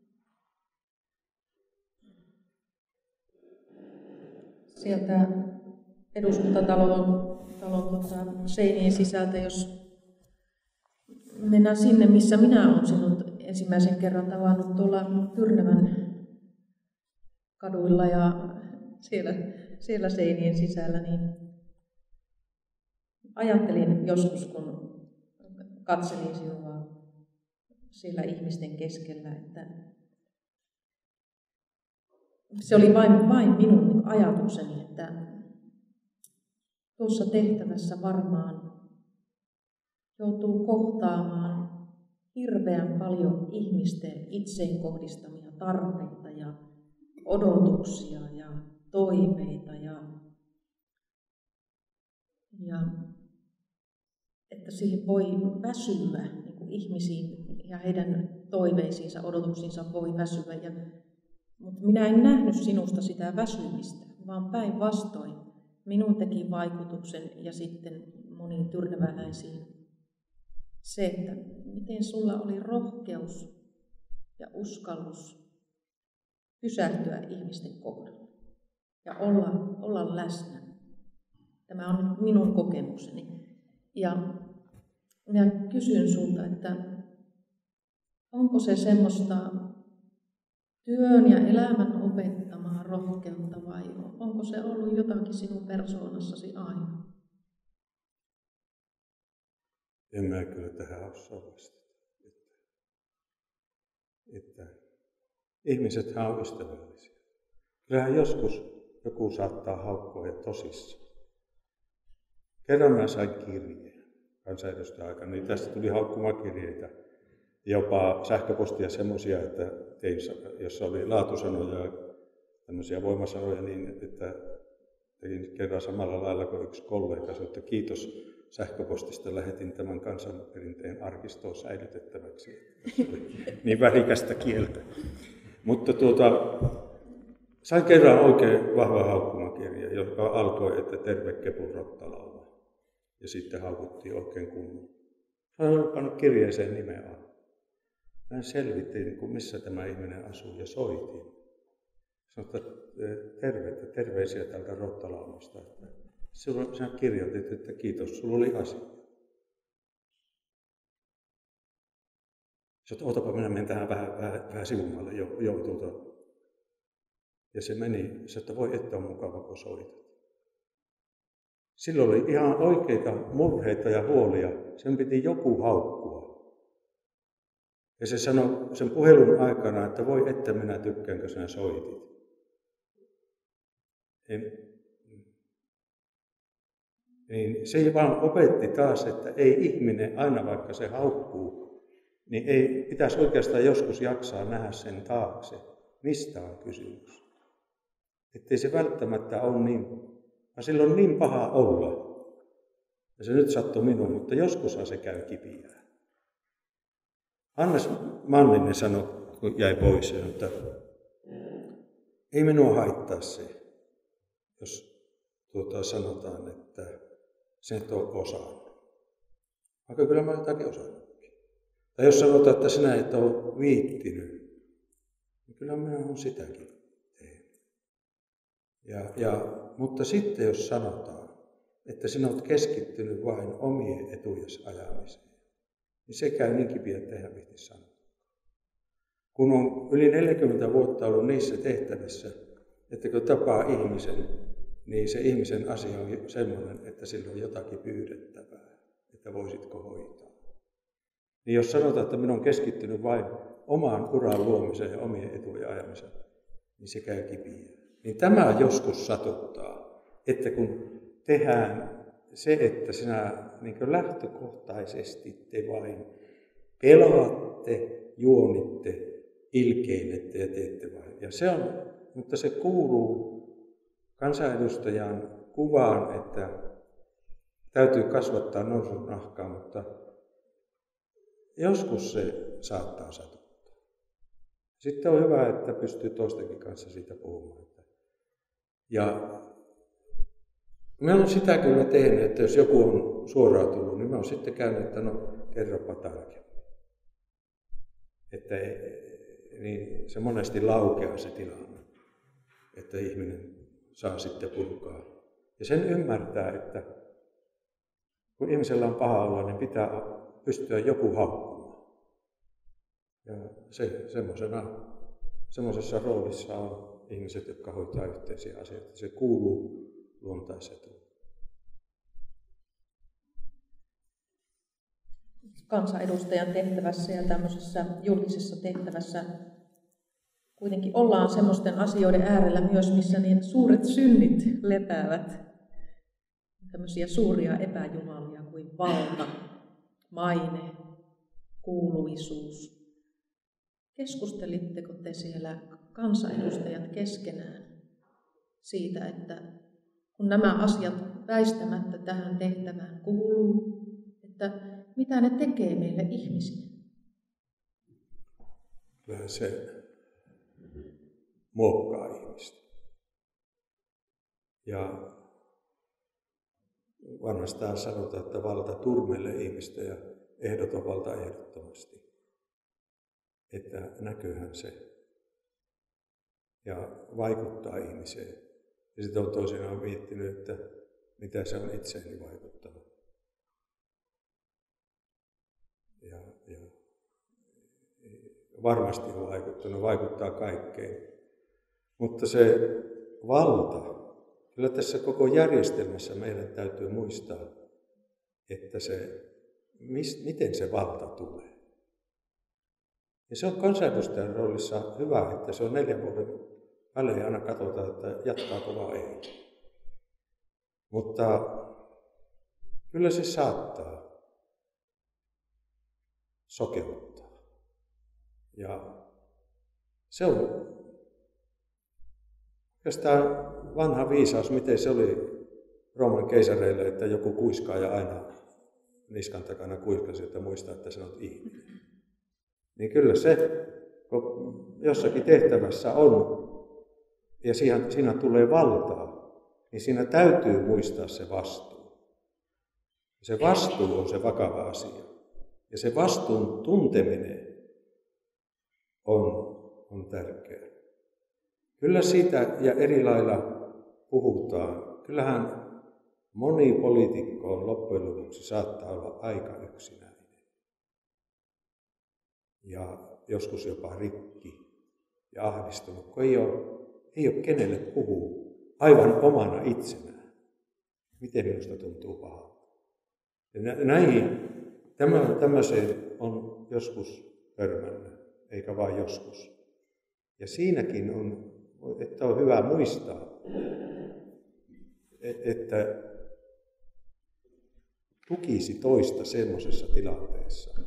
Sieltä eduskuntatalon seinien sisältä, jos mennään sinne, missä minä olen sinut ensimmäisen kerran tavannut tuolla Tyrnävän kaduilla ja siellä seinien sisällä, niin ajattelin joskus, kun katselin sinua siellä ihmisten keskellä, että se oli vain minun ajatukseni, että tuossa tehtävässä varmaan joutuu kohtaamaan hirveän paljon ihmisten itseen kohdistamia tarpeita ja odotuksia ja toiveita ja että siihen voi väsyä niin kuin ihmisiin ja heidän toiveisiinsa, odotuksiinsa voi väsyä. Mutta minä en nähnyt sinusta sitä väsymistä, vaan päinvastoin minun teki vaikutuksen ja sitten moniin tyrnäväläisiin se, että miten sulla oli rohkeus ja uskallus pysähtyä ihmisten kohdalla ja olla läsnä. Tämä on minun kokemukseni. Ja minä kysyn sulta, että onko se semmoista työn ja elämän opettamaa rohkeutta vai onko se ollut jotakin sinun persoonassasi aina? En mä kyllä tähän osaa vastata. Että ihmisethän on ystävällisiä. Kyllähän joskus joku saattaa haukkua ja tosissaan. Kerran mä sain kirjeen kansanedustajan aikana, niin tästä tuli haukkumakirjeitä. Jopa sähköpostia semmoisia, että jossa oli laatusanoja ja tämmöisiä voimasanoja niin, että tein kerran samalla lailla kuin yksi kollega sanoi, että kiitos sähköpostista, lähetin tämän kansanperinteen arkistoon säilytettäväksi. Se oli niin värikästä kieltä. Mutta sain kerran oikein vahva haukkumakirja, joka alkoi, että terve Kepun rottalauma. Ja sitten haukuttiin oikein kunnolla. Sain pannut kirjeeseen nimeä alle. Mä selvitin, missä tämä ihminen asuu ja soitin. Sanoin, että terveisiä tältä rottalaumasta. Sinä kirjoitit, että kiitos, sulla oli asia. Sanoin, ootapa, minä menen tähän vähän sivummalle jo. Ja se meni, sanoin, että voi että on mukava, kun soitat. Silloin oli ihan oikeita murheita ja huolia. Sen piti joku haukkua. Ja se sanoi sen puhelun aikana, että voi että minä tykkään, kun sinä soitit. niin se vaan opetti taas, että ei ihminen, aina vaikka se haukkuu, niin ei pitäisi oikeastaan joskus jaksaa nähdä sen taakse, mistä on kysymys. Ettei se välttämättä ole niin, vaan sillä on niin paha olla. Ja se nyt sattui minuun, mutta joskushan se käy kipiää. Hannes Manninen sanoi, kun jäi pois, että ei minua haittaa se, jos sanotaan, että se et ole osannut. Vaikka kyllä mä jotakin osannutkin. Tai jos sanotaan, että sinä et ole viittinyt, niin kyllä minä olen sitäkin tehnyt. Mutta sitten jos sanotaan, että sinä olet keskittynyt vain omien etujesi ajamiseen, niin se käy niin kipiä, että eihän viitti sanoa. Kun on yli 40 vuotta ollut niissä tehtävissä, että kun tapaa ihmisen, niin se ihmisen asia on sellainen, että sillä on jotakin pyydettävää, että voisitko hoitaa. Niin jos sanotaan, että minä olen keskittynyt vain omaan uran luomiseen ja omien etujen ajamiseen, niin se käy kipiä. Niin tämä joskus satuttaa, että kun tehdään se, että sinä niin lähtökohtaisesti te vain pelaatte, juonitte, ilkeinette ja teette vain. Ja se on, mutta se kuuluu kansanedustajan kuvaan, että täytyy kasvattaa norsunahkaa, mutta joskus se saattaa satuttaa. Sitten on hyvä, että pystyy toistenkin kanssa siitä puhumaan. Ja me olen sitä kyllä tehnyt, että jos joku on suoraan tullut, niin mä olen sitten käynyt, että no kerropa tarkemmin. Että niin se monesti laukeaa se tilanne, että ihminen saa sitten purkaa. Ja sen ymmärtää, että kun ihmisellä on paha olla, niin pitää pystyä joku haukkumaan. Ja semmoisessa roolissa on ihmiset, jotka hoitaa yhteisiä asioita. Se kuuluu luontaisetuun. Kansanedustajan tehtävässä ja tämmöisessä julkisessa tehtävässä kuitenkin ollaan semmoisten asioiden äärellä myös, missä niin suuret synnit lepäävät. Tämmöisiä suuria epäjumalia kuin valta, maine, kuuluisuus. Keskustelitteko te siellä kansanedustajat keskenään siitä, että kun nämä asiat väistämättä tähän tehtävään kuuluu, että mitä ne tekee meille ihmisille? Kyllähän se muokkaa ihmistä. Ja vanhastaan sanotaan, että valta turmelee ihmistä ja ehdoton valta ehdottomasti. Että näkyyhän se ja vaikuttaa ihmiseen. Ja sitten on toisinaan miettinyt, että mitä se on itseeni vaikuttanut. Ja varmasti on vaikuttanut, vaikuttaa kaikkeen. Mutta se valta, kyllä tässä koko järjestelmässä meidän täytyy muistaa, että miten se valta tulee. Ja se on kansanedustajan roolissa hyvä, että se on 4 vuoden välein aina katsotaan, että jatkaako vai ei. Mutta kyllä se saattaa sokeuttaa. Ja se on oikeastaan vanha viisaus, miten se oli Rooman keisareille, että joku kuiskaaja aina niskan takana kuiskasi, että muistaa, että sä olet ihminen. Niin kyllä se, kun jossakin tehtävässä on, ja siinä tulee valtaa, niin siinä täytyy muistaa se vastuu. Se vastuu on se vakava asia. Ja se vastuun tunteminen on tärkeää. Kyllä siitä ja eri lailla puhutaan. Kyllähän moni poliitikko on loppujen lopuksi saattaa olla aika yksinäinen. Ja joskus jopa rikki ja ahdistunut, kun ei ole kenelle puhua aivan omana itsenään. Miten minusta tuntuu pahalta. Tämmöiseen on joskus törmännyt, eikä vain joskus. Ja siinäkin on, että on hyvä muistaa, että tukisi toista semmoisessa tilanteessa.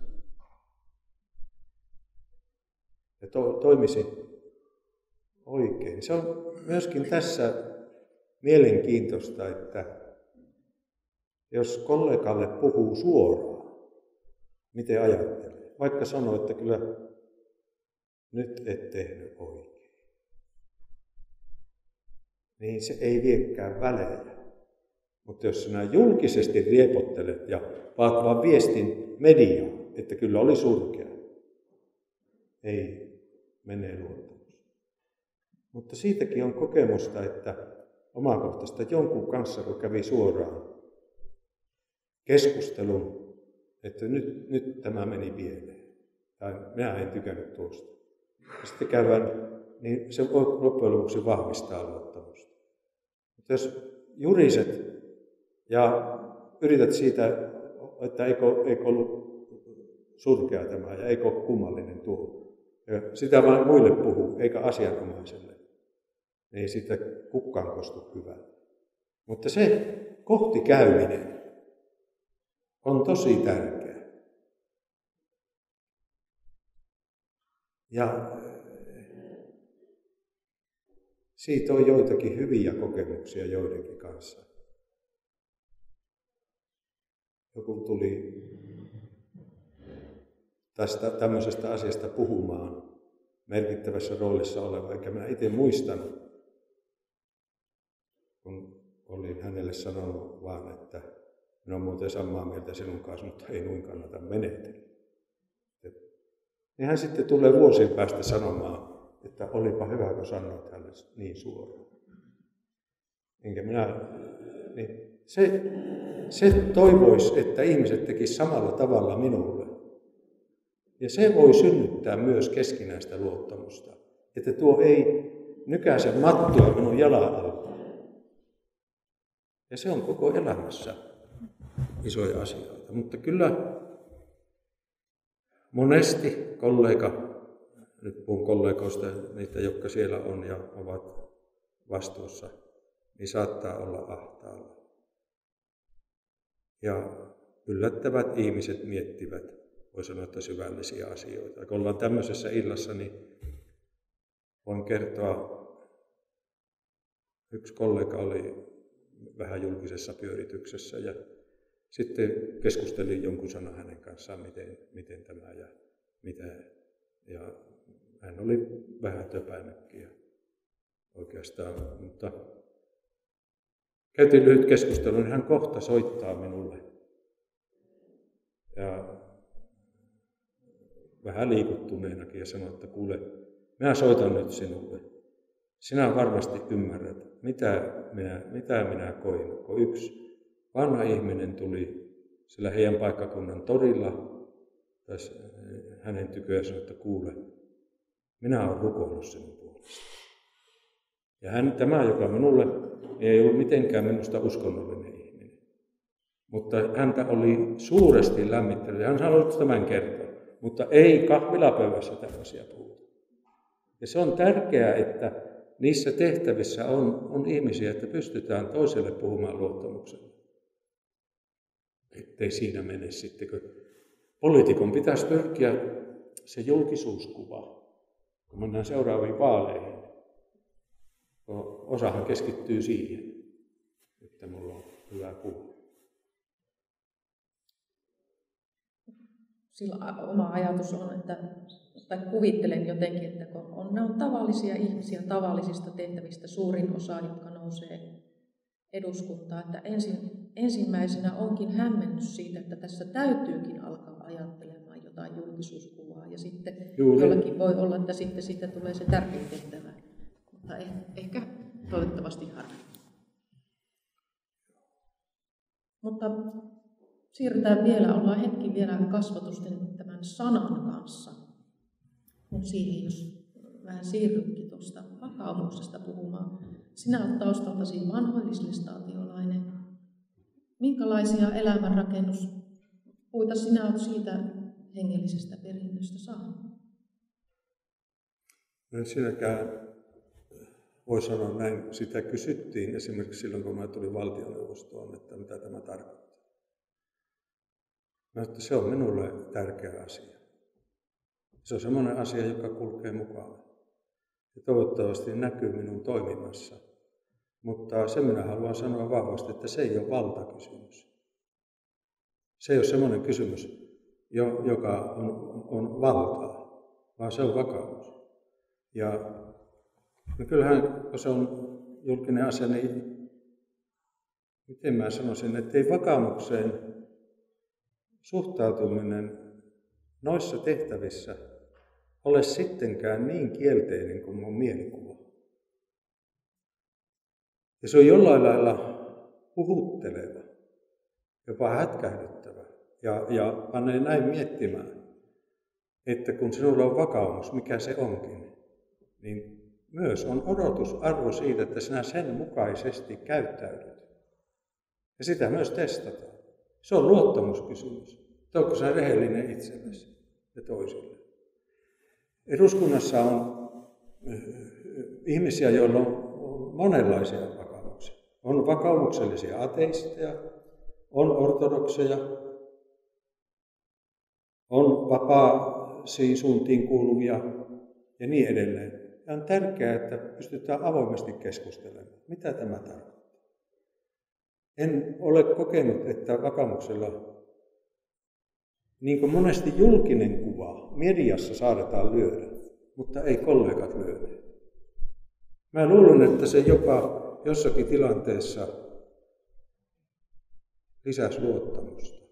Ja toimisi oikein. Se on myöskin tässä mielenkiintoista, että jos kollegalle puhuu suoraan, miten ajattelee, vaikka sanoo, että kyllä nyt et tehnyt oikein, niin se ei viekään välejä. Mutta jos sinä julkisesti riepottelet ja vaat vaan viestin mediaan, että kyllä oli surkea, ei mene luottamus. Mutta siitäkin on kokemusta, että omakohtaista jonkun kanssa, kun kävi suoraan keskustelun, että nyt tämä meni pieleen, tai minä en tykännyt tuosta. Ja sitten käydään, niin se voi loppujen lopuksi vahvistaa luottamusta. Mutta jos juriset ja yrität siitä, että eikö ollut surkea tämä ja eikö ole kummallinen tuo, ja sitä vain muille puhuu, eikä asianomaiselle, niin ei siitä kukaan kostu hyvää. Mutta se kohti käyminen on tosi tärkeää. Ja siitä on joitakin hyviä kokemuksia joidenkin kanssa. Joku tuli tästä tämmöisestä asiasta puhumaan merkittävässä roolissa oleva, eikä minä itse muistanut, kun olin hänelle sanonut vaan, että minä olen muuten samaa mieltä sinun kanssa, mutta ei noin kannata menetellä. Niin hän sitten tulee vuosien päästä sanomaan, että olipa hyvä, kun sanoit hänelle niin suoraan. Enkä minä, niin se toivoisi, että ihmiset tekisivät samalla tavalla minulle. Ja se voi synnyttää myös keskinäistä luottamusta, että tuo ei nykäise mattoa minun jalan alta. Ja se on koko elämässä isoja asioita. Mutta kyllä monesti kollega, nyt puhun kollegoista, niitä jotka siellä on ja ovat vastuussa, niin saattaa olla ahtaalla. Ja yllättävät ihmiset miettivät, voi sanoa, että syvällisiä asioita. Kun ollaan tämmöisessä illassa, niin voin kertoa, yksi kollega oli vähän julkisessa pyörityksessä ja sitten keskustelin jonkun sanan hänen kanssaan, miten tämä ja mitä. Ja hän oli vähän töpäinnytkin oikeastaan, mutta käytiin lyhyt keskustelu, niin hän kohta soittaa minulle. Ja vähän liikuttuneenakin ja sanoi, että kuule, minä soitan nyt sinulle. Sinä varmasti ymmärrät, mitä minä koin. Kun yksi vanha ihminen tuli sillä heidän paikkakunnan torilla, hänen tyköön ja sanoi, että kuule, minä olen rukoillut sinun puolesta. Ja tämä, joka minulle ei ollut mitenkään minusta uskonnollinen ihminen, mutta häntä oli suuresti lämmittänyt. Hän sanoi tämän kertoa, mutta ei kahvilapöydässä tällaisia puhuta. Ja se on tärkeää, että niissä tehtävissä on ihmisiä, että pystytään toiselle puhumaan luottamuksella. Ettei siinä mene sitten, kun poliitikon pitäisi pyrkiä se julkisuuskuva, kun mennään seuraaviin vaaleihin. Osahan keskittyy siihen, että mulla on hyvä puhe. Sillä oma ajatus on, tai kuvittelen jotenkin, että kun ne on tavallisia ihmisiä tavallisista tehtävistä suurin osa, jotka nousee eduskuntaan, että ensimmäisenä onkin hämmennys siitä, että tässä täytyykin alkaa ajattelemaan jotain julkisuuskuvaa ja sitten jollakin voi olla, että sitten siitä tulee se tärkein tehtävä, mutta ehkä toivottavasti harvoin. Mutta siirrytään vielä, ollaan hetki vielä kasvatusten tämän sanan kanssa. Mutta siihen, jos vähän siirrytkin tuosta vakaumuksesta puhumaan. Sinä olet taustaltasi vanhoillislestaatiolainen. Minkälaisia elämänrakennuspuita sinä olet siitä hengellisestä perinnöstä saanut? No ensinnäkään voi sanoa näin, sitä kysyttiin esimerkiksi silloin, kun mä tulin valtioneuvostoon, että mitä tämä tarkoittaa. Mä että se on minulle tärkeä asia. Se on semmoinen asia, joka kulkee mukaan. Ja toivottavasti näkyy minun toiminnassa. Mutta sen minä haluan sanoa vahvasti, että se ei ole valtakysymys. Se ei ole semmoinen kysymys, joka on valtaa, vaan se on vakaumus. Ja no kyllähän, kun se on julkinen asia, niin miten mä sanoisin, että ei vakaumukseen suhtautuminen noissa tehtävissä ole sittenkään niin kielteinen kuin mun mielikuva. Ja se on jollain lailla puhutteleva, jopa hätkähdyttävä ja panee näin miettimään, että kun sinulla on vakaumus, mikä se onkin, niin myös on odotusarvo siitä, että sinä sen mukaisesti käyttäydyt. Ja sitä myös testataan. Se on luottamuskysymys. Onko sinä rehellinen itsellesi ja toisille? Eduskunnassa on ihmisiä, joilla on monenlaisia vakaumuksia. On vakaumuksellisia ateisteja, on ortodokseja, on vapaasiin suuntiin kuuluvia ja niin edelleen. Ja on tärkeää, että pystytään avoimesti keskustelemaan, mitä tämä tarkoittaa. En ole kokenut, että vakaumuksella, niin kuin monesti julkinen kuva, mediassa saadaan lyödä, mutta ei kollegat lyödä. Mä luulen, että se jopa jossakin tilanteessa lisäsi luottamusta.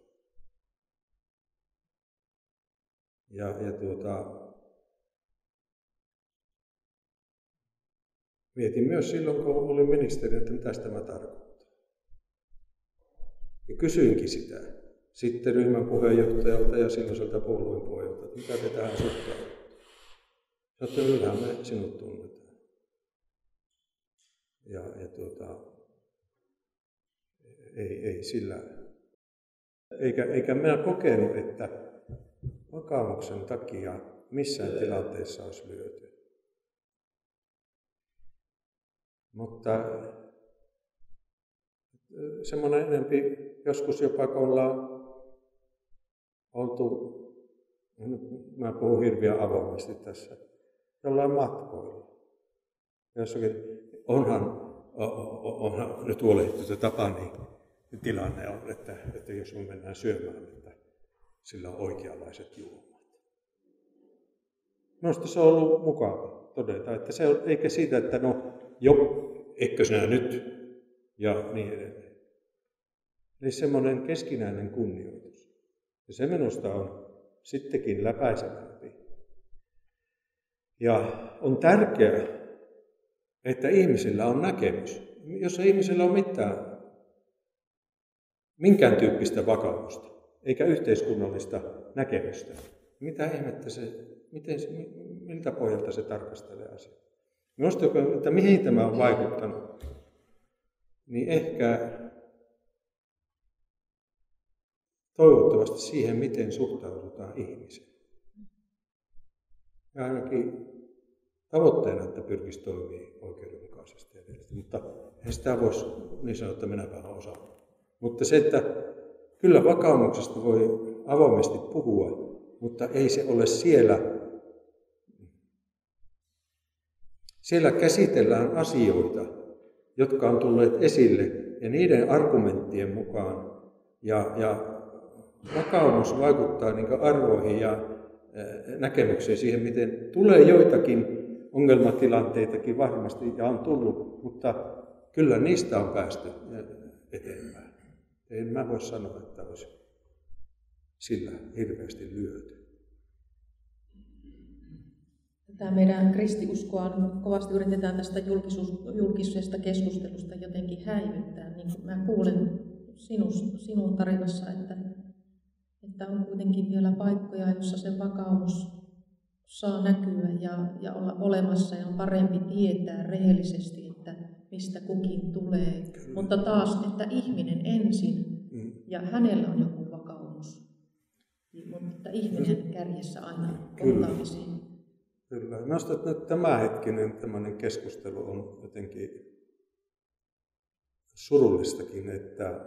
Mietin myös silloin, kun olin ministeri, että mitä tämä tarkoittaa. Ja kysyinkin sitä sitten ryhmän puheenjohtajalta ja silloiselta puolueen puheenjohtajalta, mitä te tähän suhtaudutte. Sanoin, että kyllähän me sinut tunnetaan. Ei sillä. Eikä minä kokenut, että vakaumuksen takia missään tilanteessa olisi lyöty. Mutta semmoinen enempi joskus jopa, kun ollaan oltu, mä puhun hirveän avoimesti tässä, jollain matkoilla. Jossakin onhan nyt huolehdittu, että Tapani tilanne on, että jos me mennään syömään, että sillä on oikeanlaiset juomat. Minusta se on ollut mukava todeta, että se on, eikä siitä, että no eikö sinä nyt ja niin edelleen. Eli semmoinen keskinäinen kunnioitus. Ja se minusta on sittenkin läpäisevämpi. Ja on tärkeää, että ihmisillä on näkemys. Jos ei ihmisillä ole minkään tyyppistä vakaumusta, eikä yhteiskunnallista näkemystä, mitä ihmettä miltä pohjalta se tarkastelee asiaa? Minusta, että mihin tämä on vaikuttanut, niin ehkä toivottavasti siihen, miten suhtaudutaan ihmiseen. Ja ainakin tavoitteena, että pyrkisi toimia oikeudenmukaisesti edelleen. Mutta ei sitä voisi niin sanoa, että minäpä olen osannut. Mutta se, että kyllä vakaumuksesta voi avoimesti puhua, mutta ei se ole siellä. Siellä käsitellään asioita, jotka on tulleet esille ja niiden argumenttien mukaan. Ja vakaumus vaikuttaa niin kuin arvoihin ja näkemykseen siihen, miten tulee joitakin ongelmatilanteitakin varmasti ja on tullut, mutta kyllä niistä on päästy eteenpäin. En mä voi sanoa, että olisi sillä hirveästi lyöty. Tämä meidän kristiuskoa kovasti yritetään tästä julkisesta keskustelusta jotenkin häivyttää. Niin kuin mä kuulen sinun tarinassa, että on kuitenkin vielä paikkoja, joissa se vakaumus saa näkyä ja olla olemassa ja on parempi tietää rehellisesti, että mistä kukin tulee. Kyllä. Mutta taas, että ihminen ensin ja hänellä on joku vakaumus. Mutta ihminen kärjessä aina kohtaamisiin. Kyllä. Minusta nyt tämänhetkinen tämmöinen keskustelu on jotenkin surullistakin, että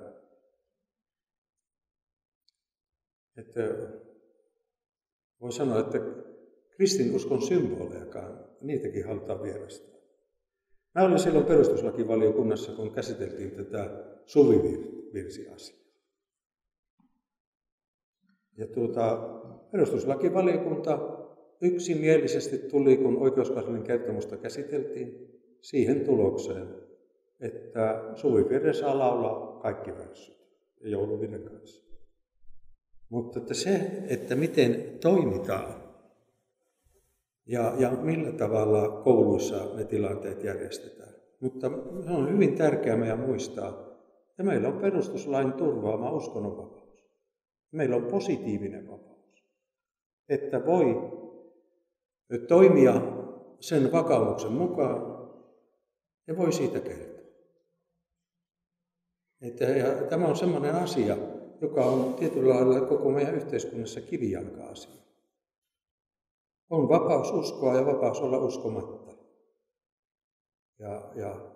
voi sanoa, että kristinuskon symbolejakaan, niitäkin halutaan vierastaa. Mä olin silloin perustuslakivaliokunnassa, kun käsiteltiin tätä suvivirsiasiaa. Ja perustuslakivaliokunta yksimielisesti tuli, kun oikeuskanslerin kertomusta käsiteltiin, siihen tulokseen, että suvivirren saa laulaa kaikki värssyt ja jouluvirren kanssa. Mutta että miten toimitaan ja millä tavalla kouluissa ne tilanteet järjestetään. Mutta se on hyvin tärkeää meidän muistaa, että meillä on perustuslain turvaama uskonnonvapaus. Meillä on positiivinen vapaus, että voi toimia sen vakaumuksen mukaan ja voi siitä kertoa. Ja tämä on sellainen asia, joka on tietyllä lailla koko meidän yhteiskunnassa kivijalka-asia. On vapaus uskoa ja vapaus olla uskomatta. Ja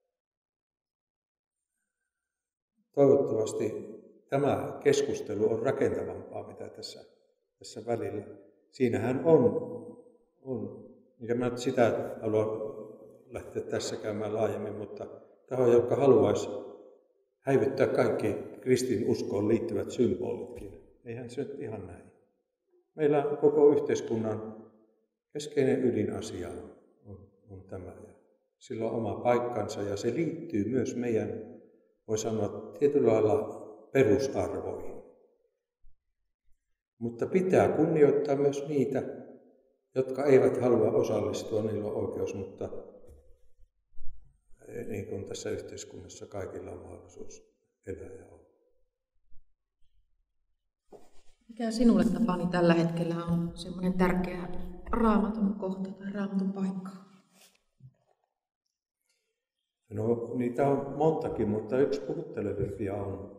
toivottavasti tämä keskustelu on rakentavampaa, mitä tässä välillä. Siinähän on, mikä mä sitä haluan lähteä tässä käymään laajemmin, mutta tahoja, jotka haluaisi häivyttää kaikki kristinuskoon liittyvät symbolitkin. Eihän se nyt ihan näin. Meillä koko yhteiskunnan keskeinen ydinasia on tämä. Sillä on oma paikkansa ja se liittyy myös meidän, voi sanoa, tietyllä lailla perusarvoihin. Mutta pitää kunnioittaa myös niitä, jotka eivät halua osallistua, niillä on oikeus, mutta niin kuin tässä yhteiskunnassa kaikilla on mahdollisuus elää ja olla. Mikä sinulle, Tapani, tällä hetkellä on semmoinen tärkeä Raamatun kohta tai Raamatun paikka? No, niitä on montakin, mutta yksi puhuttelevimpia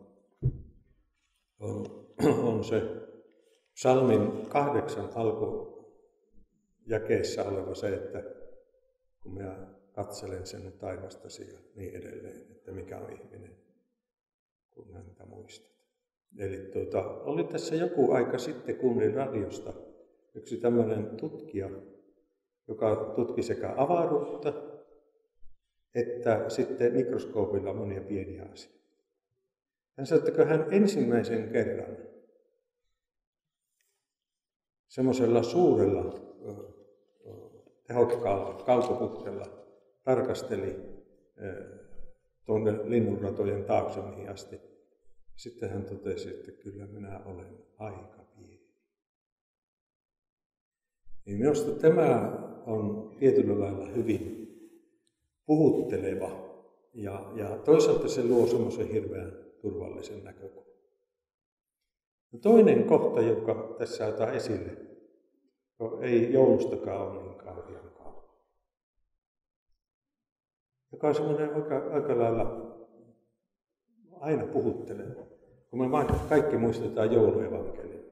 on se psalmin 8 alkujakeessa oleva se, että kun minä katselen sen taivastasi ja niin edelleen, että mikä on ihminen, kun häntä muistat. Eli oli tässä joku aika sitten, kuulin radiosta yksi tämmöinen tutkija, joka tutki sekä avaruutta että sitten mikroskoopilla monia pieniä asioita. Hän sanoi, että hän ensimmäisen kerran semmoisella suurella tehokkaalla kaukoputkella tarkasteli tuonne linnunratojen taakse mihin asti. Sitten hän totesi, että kyllä minä olen aika pieni. Niin minusta tämä on tietyllä lailla hyvin puhutteleva ja toisaalta se luo semmoisen hirveän turvallisen näkökulman. No toinen kohta, joka tässä otan esille, ei joulustakaan ole niin kauhean kauan. Joka on semmoinen aika lailla aina puhutteleva. Kun me kaikki muistetaan jouluevankeliumia.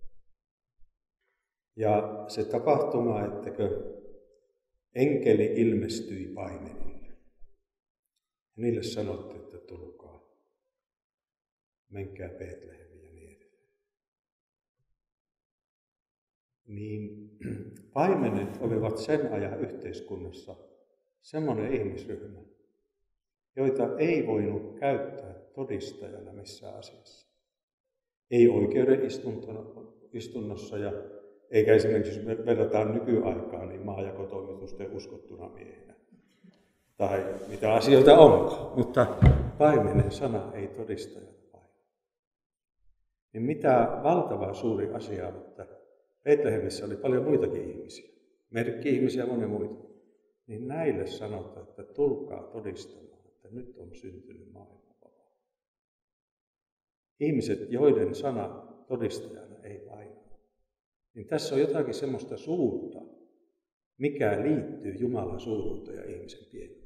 Ja se tapahtuma, ettäkö enkeli ilmestyi paimenille. Ja niille sanottiin, että tulkaa, menkää Betlehemiin ja niin edelleen. Niin paimenet olivat sen ajan yhteiskunnassa semmoinen ihmisryhmä, joita ei voinut käyttää todistajana missään asiassa. Ei oikeuden istunnossa eikä esimerkiksi, jos me verrataan nykyaikaan, niin maajakotoimitusten uskottuna miehenä. Tai mitä asioita onkaan. Mutta paimenen sana ei todistajana paina. Niin mitä valtava suuri asia, että Betlehemissä oli paljon muitakin ihmisiä. Merkki-ihmisiä ja monia muita. Niin näille sanotaan, että tulkaa todistamaan, että nyt on syntynyt maailman vapaa. Ihmiset, joiden sana todistajana ei paina. Niin tässä on jotakin semmoista suurta, mikä liittyy Jumalan suuruuteen ja ihmisen pienyyteen.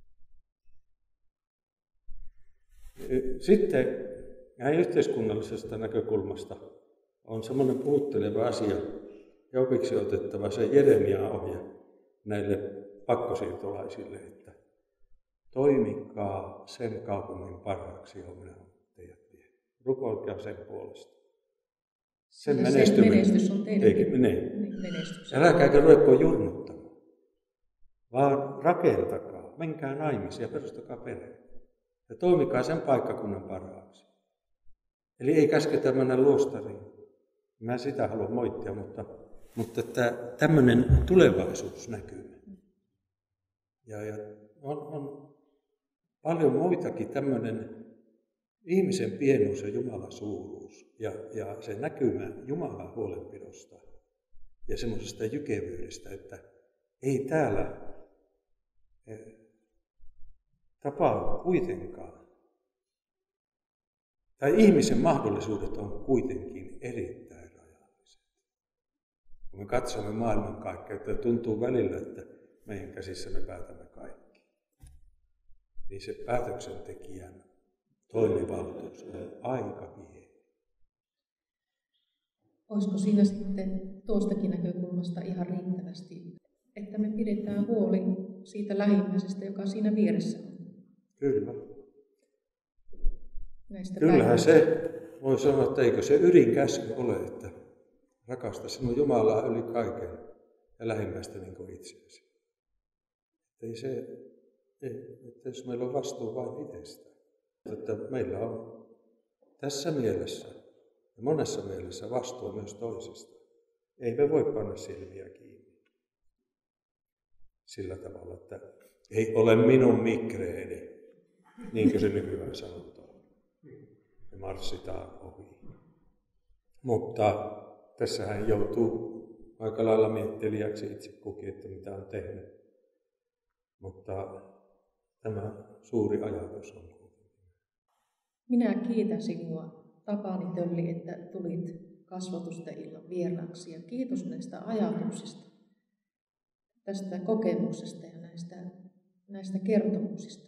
Sitten näin yhteiskunnallisesta näkökulmasta on semmoinen puhutteleva asia, ja opiksi otettava se Jeremian ohje näille pakkosiirtolaisille, että toimikaa sen kaupungin parhaaksi, johon minä olen teidät vienyt. Rukoilkaa sen puolesta. Sen menestys on teidän menestys. Älkääkä ruvetko jurnuttamaan, vaan rakentakaa, menkää naimisiin ja perustakaa perhe. Ja toimikaa sen paikkakunnan parhaaksi. Eli ei käsketä mennä luostariin. Mä sitä haluan moittia, mutta tämmöinen tulevaisuus näkyy. Ja on paljon muitakin tämmöinen ihmisen pienuus ja Jumalan suuruus ja se näkymä Jumalan huolenpidosta ja semmoisesta jykevyydestä, että ei täällä tapahdu kuitenkaan. Tai ihmisen mahdollisuudet on kuitenkin erittäin rajalliset. Kun me katsomme maailmankaikkeutta ja tuntuu välillä, että meidän käsissä me päätämme kaikki, niin se päätöksentekijän toimivaltuus on aika pieni. Olisiko siinä sitten tuostakin näkökulmasta ihan riittävästi, että me pidetään huoli siitä lähimmäisestä, joka siinä vieressä on? Kyllä. Kyllähän se voi sanoa, että eikö se ydinkäsky ole, että rakasta sinun Jumalaa yli kaiken ja lähimmäistä niin kuin itseäsi. Että jos meillä on vastuu vain itsestä. Että meillä on tässä mielessä ja monessa mielessä vastuu myös toisista. Ei me voi panna silmiä kiinni sillä tavalla, että ei ole minun mikreeni, niin kuin se nykyään sanotaan. Ja marssitaan ohi. Mutta tässähän joutuu aika lailla miettelijäksi itse kukin, että mitä on tehnyt. Mutta tämä suuri ajatus on. Minä kiitän sinua, Tapani Tölli, että tulit kasvatusten illan vieraaksi. Ja kiitos näistä ajatuksista, tästä kokemuksesta ja näistä kertomuksista.